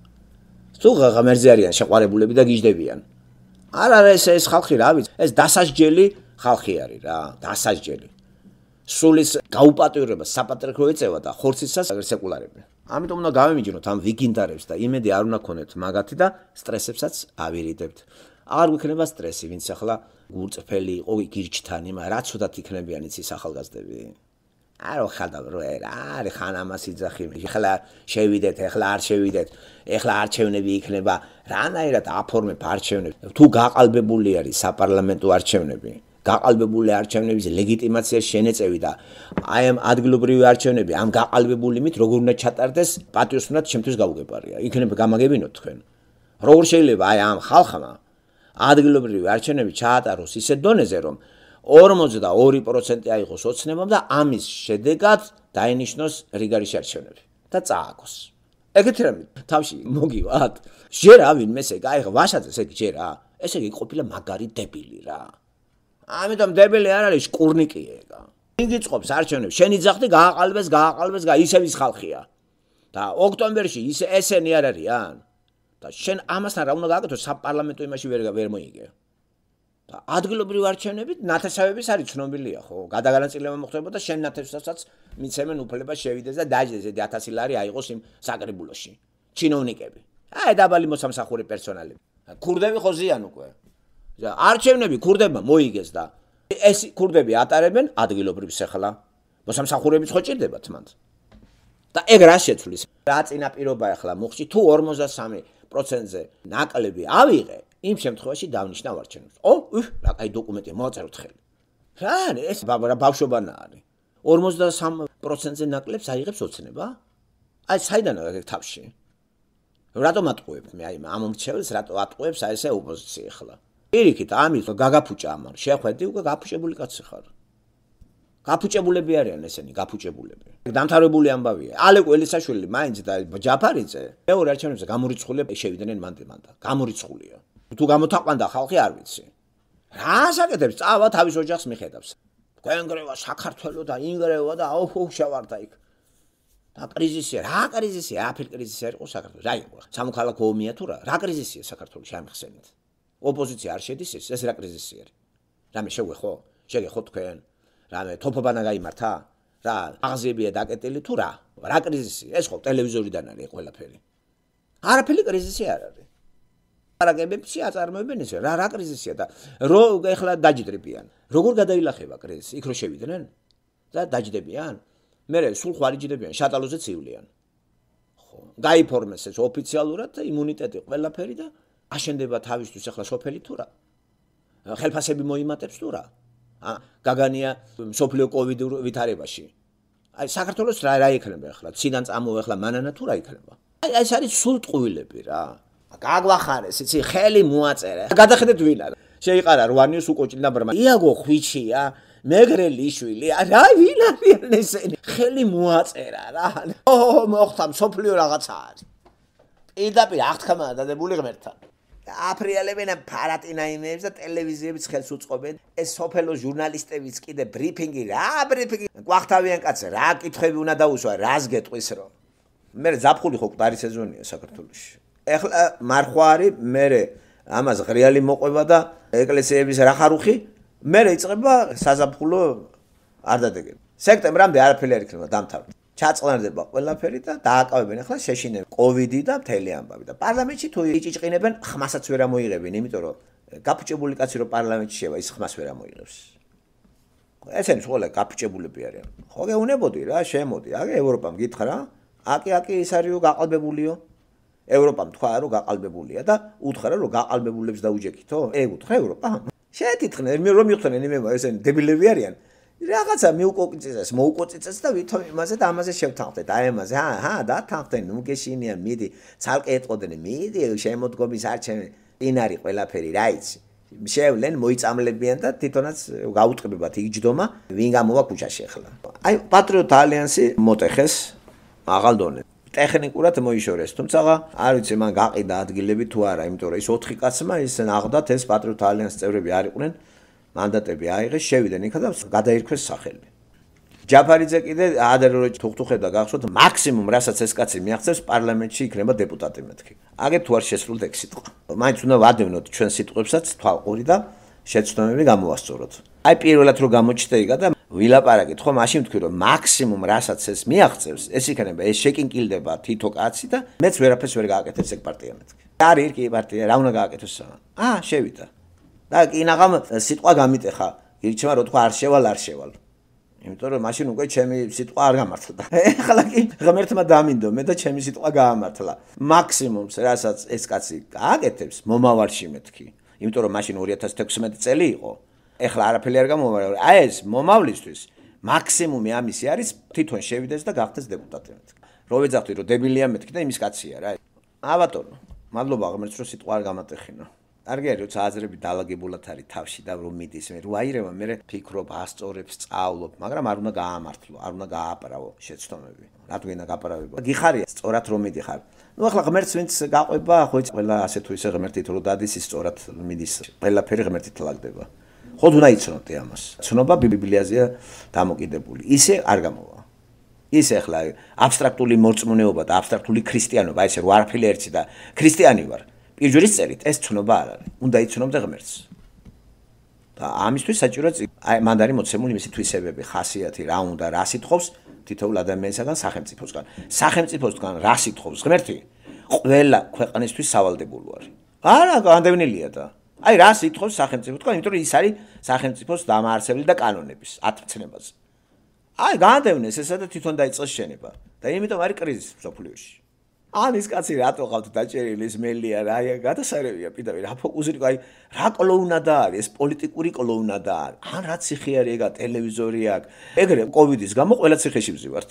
თუ ღმერთზე არიან შეყვარებულები და გიждდებიან. არა ეს ხალხი რა ვიცი, ეს დასასჯელი ხალხი არის რა, დასასჯელი. სულის გაუპატიურებას საპატრიარქო ეწევა და ხორცისას სეკულარები. ამიტომ უნდა გავემიჯნოთ ამ ვიგინდარებს და იმედი არ უნდა ქონეთ მაგათი და სტრესებსაც ავირიდებთ. აღარ გვიქნება სტრესი, ვინც ახლა გულწრფელი იყო გირჩთანი, მაგრამ რა ცუდად იქნებიან იცის ახალგაზრდები. არო ხალხ რო არის ხან ამას იძახი, ახლა შევიდეთ, ახლა არ შევიდეთ, ახლა არჩევნები იქნება, რანაირად აფორმებ არჩევნებს. თუ გაყალბებული არის საპარლამენტო არჩევნები, გაყალბებული არჩევნების ლეგიტიმაცია შენეწევი და აი ამ ადგილობრივი არჩევნები ამ გაყალბებული მით როგორ უნდა ჩატარდეს პატრიოტულად ჩემთვის გაუგებარია. იქნება გამაგებინოთ თქვენ. როგორ შეიძლება აი ამ ხალხმა ადგილობრივი არჩევნები ჩაატაროს ისეთ დონეზე რომ 42% აიღოს ოცნებამ და ამის შედეგად დაინიშნოს რიგარიში არჩევნები და წააგოს. ეგეთი რამე თავში მოგივათ. ჯერა ვინმეს ეგ აი ვაშაძეს ეგ ჯერა. ესე იგი ყოფილა მაგარი დებილი რა. ამიტომ დებილი არ არის შკურნიკი ეგა. იგი წყობს არჩევნებს, შენ იძახდი გააყალბეს, ისევ ის ხალხია. და ოქტომბერში ესენი არ არიან. და შენ ამასთან რა უნდა გააკეთო საპარლამენტო იმაში ვერ მოიგე. და ადგილობრივი არჩევნებით ნათესავების არის ცნობილია ხო? გადაგანაწილება მოხდება და შენ ნათესავსაც მიცემენ უფლება შევიდეს და დაждდეს 1000 ლარი აიღოს იმ საკრებულოში. ჩინოვნიკები. აი დაბალი მოსამსახური პერსონალები. ქურდები ხო ზიან უკვე. არჩევნები ქურდებმა მოიგეს და ეს ქურდები ატარებენ ადგილობრივს ახლა. მოსამსახურებიც ხო ჭირდებათ მანდ. და ეგ რა შეცვლის? რა წინაპირობა ახლა მოხში თუ 43%-ზე ნაკლები ავიღე, იმ შემთხვევაში დავნიშნავ არჩევნებს. რა კაი დოკუმენტია, მოვაწეროთ ხელი. რა ეს ბავშვობანა არის. 43%-ზე ნაკლებს აიღებს ოცნება? აი საიდან აქ თავში? რატომ ატყუებთ მე აი ამ მომრჩეველს რატო ატყუებს აი ესე ოპოზიცია ახლა? პირიქით ამის გაგაფუჭა ამან. შეხვედი უკვე გაფუჭებული კაცი ხარ. გაფუჭებულები არიან ესენი, გაფუჭებულები. დამთავრებული ამბავია. ალეკო ელისაშვილი მაინც და ჯაფარიძე მეორე არჩევნებზე გამორიცხულია შევიდნენ მანდ. გამორიცხულია. თუ გამოთაყვანდა ხალხი არ ვიცი. რა საკეთებს? წავა თავის ოჯახს მიხედავს. გვენგრევა საქართველო და ინგრევა და შევარდა იქ. და კრიზისია, რა კრიზისია? აფერ კრიზისი არ იყო საქართველოს. რა იყო? სამოქალაქო ომია თუ რა კრიზისია საქართველოს ამიხსენით? ოპოზიცია არ შედის ეს რა კრიზისი არის? რამე შეგვეხო? შეგეხო თქვენ? რამე თოფობანა გაიმართა? რა აღზიებია დაკეტილი თუ რა? რა კრიზისია? ეს ხო ტელევიზორიდან არის ყველაფერი. არაფერი კრიზისი არ არის. არაგებებში აწარმოებენ ეს რა კრიზისია და რო ეხლა დაჯდრებიან. როგორ გადაილახება კრიზისი? იქ რო შევიდნენ და დაჯდებიან? მე სულ ხوارიჯდებიან, შატალოზე ცივლიან. ხო, გაიფორმეს ეს ოფიციალურად და იმუნიტეტი ყველაფერი და აშენდება თავისთვის ახლა სოფელი თუ რა? ხელფასები მოიმატებს თუ რა? გაგანია სოფლიო კოვიდურ ვითარებაში. აი საქართველოს რა იქნება ახლა? ციდან წამოვა ახლა მანანა თუ რა იქნება? აი ეს არის სულ ტყუილები რა. გაგვახარეს, იცი, ხელი მოაწერე. გადახედეთ ვინ არის? შეიყარა რვანიოს უკოჭილდა ბრმა. იაგო ხვიჩია, მეგრელი შვილი. რა ვინ არიან ესენი? ხელი მოაწერა რა. მოხდა სოფლიო რაღაცა არის. პირდაპირ აღთქმა დადებული ღმერთთან. აფრიალებენ ფარატინა იმებს და ტელევიზიებიც ხელს უწყობენ. ეს სოფელო ჟურნალისტებიც კიდე ბრიფინგი რა ბრიფინგი გვახთავიან კაცი რა კითხვები უნდა დაუსვა რას გეტყვის რომ მე ზაფხული ხო კვარი სეზონია საქართველოში. ეხლა მარხვარი მე ამას ღრიალი მოყვება და ეკლესიების რახარუხი მე იწყება საზაფხულო არ დადეგები. სექტემბრამდე არაფერი არ იქნება დამთავრდა. ჩაწყნარდება ყველაფერი და დააკავებენ ახლა შეშინებენ კოვიდი და მთელი ამბავი და პარლამენტში თუ იჭიჭყინებენ ხმასაც ვერ ამოიღებენ იმიტომ რომ გაფუჭებული კაცი რომ პარლამენტში შევა ის ხმას ვერ ამოიღებს ესენი ყველა გაფუჭებულები არიან ხო გეუნებოდი რა შემოდი აგე ევროპამ გითხრა რა აკი ის არისო გაყალბებულიო ევროპამ თქვა რომ გაყალბებულია და უთხრა რომ გაყალბებულებს დაუჯექითო უთხრა ევროპა შეეთითხნენ რომ მიხვდნენ იმება ესენი დებილები არიან რაღაცა მიუკოწიწეს მოუკოწიწეს და ვითომ იმაზე და ამაზე შევთანხმდეთ აი ამაზე და თანხმდნენ ნუ გეშინია მიდი ცალკე ეტყოდნენ მიდი შემოდგომის არჩევანი წინ არის ყველაფერი რა იცი შევლენ მოიწამლებიან და თვითონაც გაუტყბებათ იჯდომა ვინ გამოვა ქუჩაში ახლა აი პატრიოტ ალიანსი მოტეხეს აღალდონე ტექნიკურად მოიშორეს თუმცა არ ვიცი მან გაყიდა ადგილები თუ არა იმიტომ რომ ის 4 კაცმა ის ნახდათ ეს პატრიოტ ალიანსის წევრები არ იყვნენ მანდატები აიღეს, შევიდნენ იქა და გადაირქვეს სახელი. ჯაფარიძე კიდე ადერო თუხთუხე და გახსოვთ მაქსიმუმ რასაც ეს კაცი მიაღწევს პარლამენტში იქნება დეპუტატი მეთქი. აგერ თუ არ შესრულთ ეგ სიტყვა. მაინც უნდა ვადევნოთ ჩვენ სიტყვებსაც თვალყური და შეცდომები გამოვასწოროთ. აი პირველად რო გამოჩნდა იქა და ვილაპარაკეთ ხო მაშინ ვთქვი რომ მაქსიმუმ რასაც ეს მიაღწევს ეს იქნება ეს შეკინკილდება თითო კაცი და მეც ვერაფერს ვერ გააკეთებს ეგ პარტია მეთქი. არის ერთი პარტია რა უნდა გააკეთოს სამ. შევიდა. და კინაღამ სიტყვა გამიტეხა ირჩევა რო თქვა არ შევალ იმიტომ რომ მაშინ უკვე ჩემი სიტყვა არ გამართლა ეხლა კი ღმერთმა დამინდო მე და ჩემი სიტყვა გაამართლა მაქსიმუმს რასაც ეს კაცი გააკეთებს მომავალში მეთქი იმიტომ რომ მაშინ 2016 წელი იყო ეხლა არაფერი არ გამომავალ აი ეს მომავლისთვის მაქსიმუმი ამისი არის თვითონ შევიდეს და გახდეს დეპუტატი მეთქი რო ვეძახდი რომ დებილია მეთქი და იმის კაცია რა ბატონო მადლობა ღმერთს რომ სიტყვა არ გამატეხინა არგი არის როცა აზრები დაალაგებულად არის თავში და რომ მიდის მე რო აირევა მე ფიქრობ ასწორებს სწავლობ მაგრამ არ უნდა გაამართლო არ უნდა გააპარავო შეცდომები რატო გინდა გაპარავება გიხარია სწორად რომ მიდიხარ ნუ ახლა ღმერთს ვინც გაყვება ხო იცი ყველა ასე თუ ისე ღმერთით რო დადის ის სწორად მიდის ყველაფერი ღმერთით ლაგდება ხო უნდა იცნოდე ამას ცნობა ბიბლიაზეა დამოკიდებული ისე არ გამოვა ის ახლა აბსტრაქტული მორწმუნეობა და აბსტრაქტული ქრისტიანობა ესე რო არაფერი ერთი და ქრისტიანი ვარ პირჯვრის წერით ეს ცნობა არ არის. უნდა იცნობდე ღმერთს. და ამისთვის საჭიროა აი მანდ არის მოცემული მისი თვისებები, ხასიათი, რა უნდა, რა სიტყობს თითოეულ ადამიანისგან სახელმწიფოსგან. სახელმწიფოსგან რა სიტყობს ღმერთი? ყველა ქვეყნისთვის სავალდებულო არის. არა, განდევნილია და. აი რა სიტყობს სახელმწიფოსგან, იმიტომ რომ ის არის სახელმწიფოს დამაარსებელი და კანონების ათმცნებაზე. აი განდევნეს ესა და თვითონ დაიწყეს შენება. და იმიტომ არის კრიზისი სოფლიოში. ის კაცი რატო ყავთ დაჭერილი ის მელია რა აი გადასარევია პირდაპირ რა ფოკუსი აი რა კლოუნადა არის ეს პოლიტიკური კლოუნადა არის ან რა ციხე არის ეგა ტელევიზორი აქვს ეგრე კოვიდის გამო ყველა ციხეში ვზივართ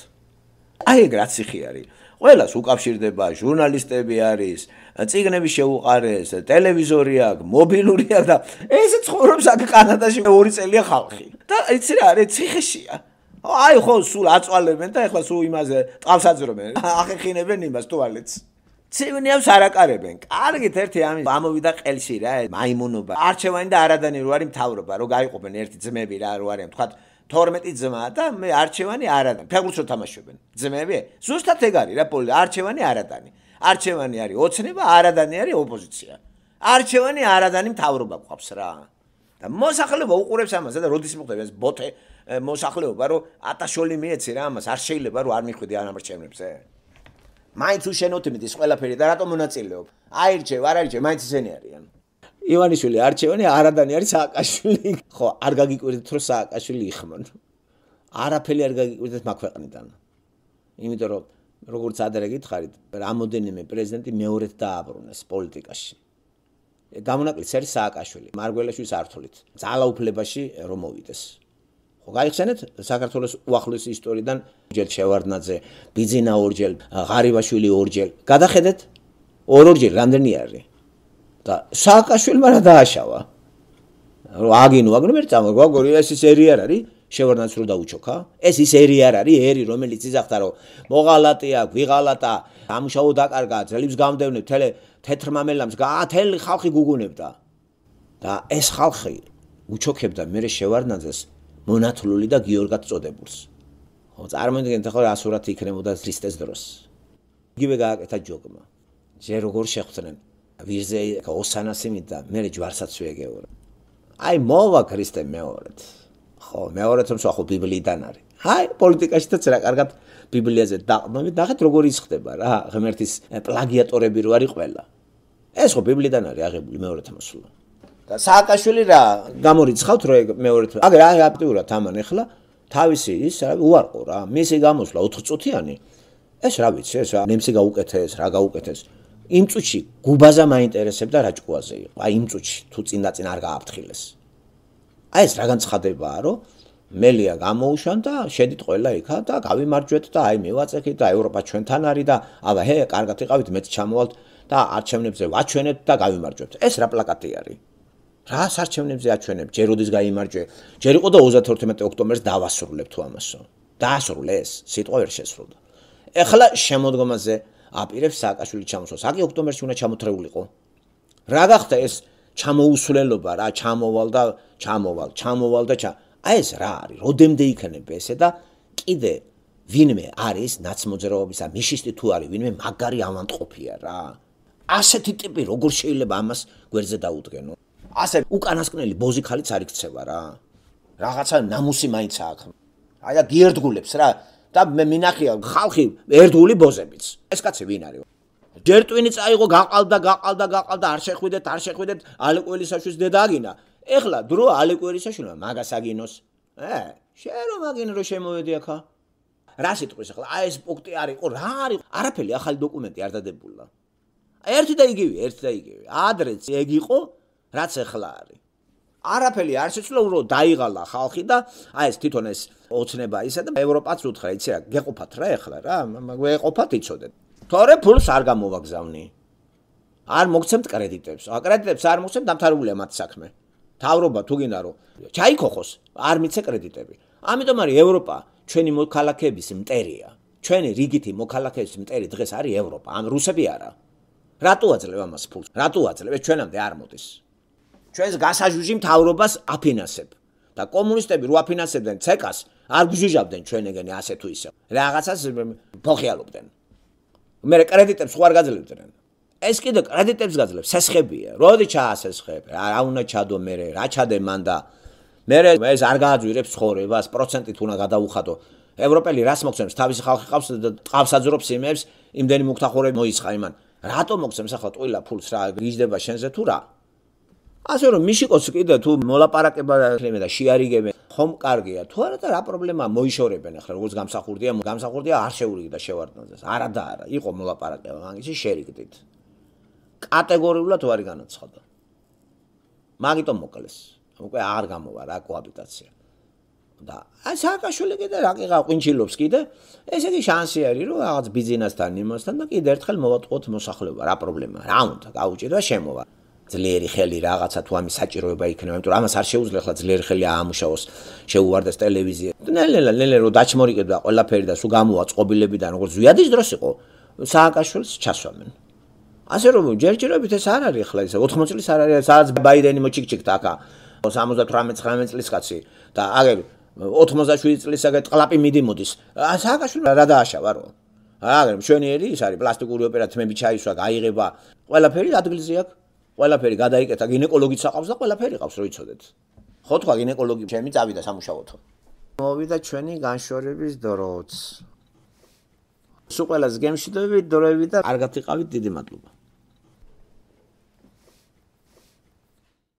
აი ეგ რა ციხე არის ყველას უკავშირდება ჟურნალისტები არის წიგნები შეუყარეს ტელევიზორი აქვს მობილური აქვს და ეს ცხოვრობს აქ კანადაში 2 წელია ხალხი და იცი რა არის ციხეშია აი ხო სულ აწვალებენ და ეხლა სულ იმაზე ტყავს აძრობენ ახეხინებენ იმას ტუალეტს ცივნიავს არაკარებენ კარგით ერთი ამის ამოვიდა ყელში რა მაიმუნობა არჩევანი და არადანი რო არის მთავრობა რო გაიყოფენ ერთი ძმები რა რო არის თქვა 12 ძმა და მე არჩევანი არადანი ფეხბურთს რო თამაშობენ ძმები ზუსტად ეგ არის რა არჩევანი არადანი არჩევანი არის ოცნება არადანი არის ოპოზიცია არჩევანი არადანი მთავრობა გვყავს რა და მოსახლეობა უყურებს ამას და როდის მოხდება ეს ბოთე მოსახლეობა რომ ატაშოლი მიეცი რა ამას არ შეიძლება რომ არ მიხვიდე ანამრჩევნებზე მაინც უშენოთ იმით ის ყველაფერი და რატომ მონაწილეობ აირჩევ არ აირჩევ მაინც ისინი არიან ივანიშვილი არჩევანი არადანი არის სააკაშვილი ხო არ გაგიკვირდეთ რომ სააკაშვილი იხმონ არაფერი არ გაგიკვირდეთ მაგ ქვეყნიდან იმიტომ რომ როგორც ადრე გითხარით რამოდენიმე პრეზიდენტი მეორედ დააბრუნეს პოლიტიკაში გამონაკლისს არის სააკაშვილი მარგველაშვილის ართულით ძალაუფლებაში რომ მოვიდეს ხო გაიხსენეთ საქართველოს უახლოესი ისტორიიდან ჯერ შევარდნაძე ბიძინა ორჯერ ღარიბაშვილი ორჯერ გადახედეთ ორჯერ რამდენი არის და სააკაშვილმა რა დააშავა რომ აგინო აგნო მე წამო გოგორი ეს სერი არ არის შევარდნაძის რო დაუჩოქა? ეს ის ერი არ არის, ერი რომელიც იზახთა რომ მოღალატია, გვიღალატა, ამუშავო დაკარგა, ძლივს გამდევნებ, თეთრ მამელამს, თელი ხალხი გუგუნებდა. და ეს ხალხი უჩოქებდა მერე შევარდნაძეს მონათლული და გიორგად წოდებულს. ხო, წარმოიდგინეთ ახლა რა სურათი იქნებოდა ქრისტეს დროს. იგივე გააკეთა ჯოგმა. ჯერ როგორ შეხვდნენ ვირზე ოსანასი მიდა, მერე ჯვარსაც ვეგეურა. აი მოვა ქრისტე მეორედ. ხო, მეორედ რომ ხო ბიბლიიდან არის. აი პოლიტიკაშიც რა კარგად ბიბლიაზე დაყნობით, ნახეთ როგორ ისხდება რა, ღმერთის პლაგიატორები რო არის ყველა. ეს ხო ბიბლიიდან არის აღებული მეორედ მოსულა. და სააკაშვილი რა გამორიცხავთ რომ მეორედ. აგერ აი აქტიურად ამან ახლა თავისი ის რა უარყო რა, მისი გამოსვლა 4 წუთიანი. ეს რა ვიცი, ეს ნემსი გაუკეთეს, რა გაუკეთეს. იმ წუთში გუბაზა მაინტერესებდა რა ჭკუაზე იყო. აი იმ წუთში თუ წინ არ გააფრთხილეს. აი ეს რა განცხადებაა, რომ მელია გამოუშან და შედით ყველა იქა და გავიმარჯვეთ და აი მივაწექით და ევროპა ჩვენთან არის და აბა კარგად იყავით მეც ჩამოვალთ და არჩევნებზე ვაჩვენებთ და გავიმარჯვებთ. ეს რა პლაკატი არის? რა არჩევნებზე აჩვენებ? ჯერ როდის გაიმარჯვე? ჯერ იყო და 31 ოქტომბერს დავასრულებ თუ ამასო. დაასრულეს, სიტყვა ვერ შესრულდა. ეხლა შემოდგომაზე აპირებს სააკაშვილი ჩამოსვას. აკი ოქტომბერში უნდა ჩამოთრეულიყო. რა გახდა ეს ჩამოუსვლელობა რა, ჩამოვალ და აი ეს რა არის? როდემდე იქნებ ესე და კიდე ვინმე არის ნაცმოძრაობისა მიშისტი თუ არის ვინმე მაგარი ავანტყოფია რა. ასეთი ტიპი როგორ შეიძლება ამას გვერდზე დაუდგენო? ასე უკანასკნელი ბოზიქალიც არ იქცევა რა. რაღაცა ნამუსი მაინც აქვს. აი და გიერთგულებს რა და მე მინახია ხალხი ერთგული ბოზებიც. ეს კაცი ვინ არის? ჯერ ტვინი წაიღო გაყალდა არ შეხვიდეთ ალეკველისაშვილის დედა აგინა. ეხლა დრო ალეკველისაშვილმა მაგას აგინოს. შენ რომ აგინო რომ შემოვედი ახლა. რა სიტყვის ახლა? აი ეს პუნქტი არ იყო, რა არის? არაფერი ახალი დოკუმენტი არ დადებულა. ერთი და იგივე. ადრეც ეგ იყო, რაც ახლა არის. არაფერი არ შეცვლა, უბრალოდ დაიღალა ხალხი და აი ეს თვითონ ეს ოცნება ისა და ევროპაც უთხრა, იცი რა, გეყოფათ რა ახლა რა, გვეყოფათ იცოდეთ. თორე ფულს არ გამოვაგზავნი. არ მოგცემთ კრედიტებს. კრედიტებს არ მოგცემთ, დამთავრებულია მათ საქმე. თავრობა თუ გინდა რომ ჩაიქოხოს, არ მიცე კრედიტები. ამიტომ არის ევროპა ჩვენი მოქალაქეების მტერია. ჩვენი რიგითი მოქალაქეების მტერი დღეს არის ევროპა, ან რუსები არა. რატო აძლევ ამას ფულს? რატო აძლევ? ჩვენამდე არ მოდის. ჩვენს გასაჟუჟი მთავრობას აფინანსებ. და კომუნისტები რო აფინანსებდნენ ცეკას, არ გჟუჟავდნენ ჩვენეგენი ასე თუ ისე. რაღაცას ფოხიალობდნენ. მე კრედიტებს ხო არ გაძლევდნენ. ეს კიდე კრედიტებს გაძლევს, სესხებია. როდი ჩაასესხებ? რა უნდა ჩადო მე, რა ჩადე მან და მე ეს არ გააძვირებს ცხოვრებას, პროცენტით უნდა გადაუხადო. ევროპელი რას მოგცემს? თავისი ხალხი ყავს და ტყავს აძრობს იმებს, იმდენი მუქთახურები მოიცხა იმან. რატო მოგცემს ახლა ტყილა ფულს რა გიждდება შენზე თუ რა? ასე რომ მიშიკოს კიდე თუ მოლაპარაკება და შეარიგებენ, ხომ კარგია. თუ არა და რა პრობლემაა მოიშორებენ ახლა როგორც გამსახურდია არ შეურიგდა შევარდნაძეს. არა და არა, იყო მოლაპარაკება, მაგისი შერიგდით. კატეგორიულად ვარ განაცხადა. მაგიტომ მოკლეს. უკვე არ გამოვა რა კოაბიტაცია. და აი სააკაშვილი კიდე რა კი ყინჩილობს კიდე, ესე იგი შანსი არის რომ რაღაც ბიზნესთან იმასთან და კიდე ერთხელ მოვატყოთ მოსახლეობა, რა პრობლემაა? რა უნდა გაუჭირდა შემოვა. ძლიერი ხელი რაღაცა თუ ამის საჭიროება იქნება, იმიტომ რომ ამას არ შეუძლია ახლა ძლიერი ხელი აამუშავოს, შეუვარდეს ტელევიზია. ნელ-ნელა რომ დაჩმორიგებდა ყველაფერი და სულ გამოვა წყობილებიდან, როგორც ზვიადის დროს იყო, სააკაშვილს ჩასვამენ. ასე რომ ჯერჯერობით ეს არ არის ახლა ესე 80 წლის არ არის, სადაც ბაიდენი მოჩიქჩიქდა აქა 78-19 წლის კაცი და აგერ 87 წლისაგან ყლაპი მიდიმოდის. სააკაშვილი რა დააშავა რო? აგერ მშვენიერი ის არის პლასტიკური ოპერა თმები ჩაისვა, გაიღება, ყველაფერი ადგილზე აქვს. ყველაფერი გადაიკეთა, გინეკოლოგიც აყავს და ყველაფერი ყავს, რო იცოდეთ. ხო თქვა გინეკოლოგი ჩემი წავიდა სამუშაოთო. მოვიდა ჩვენი განშორების დროც. სულ ყველას გემშვიდობებით დროებით და კარგად იყავით, დიდი მადლობა.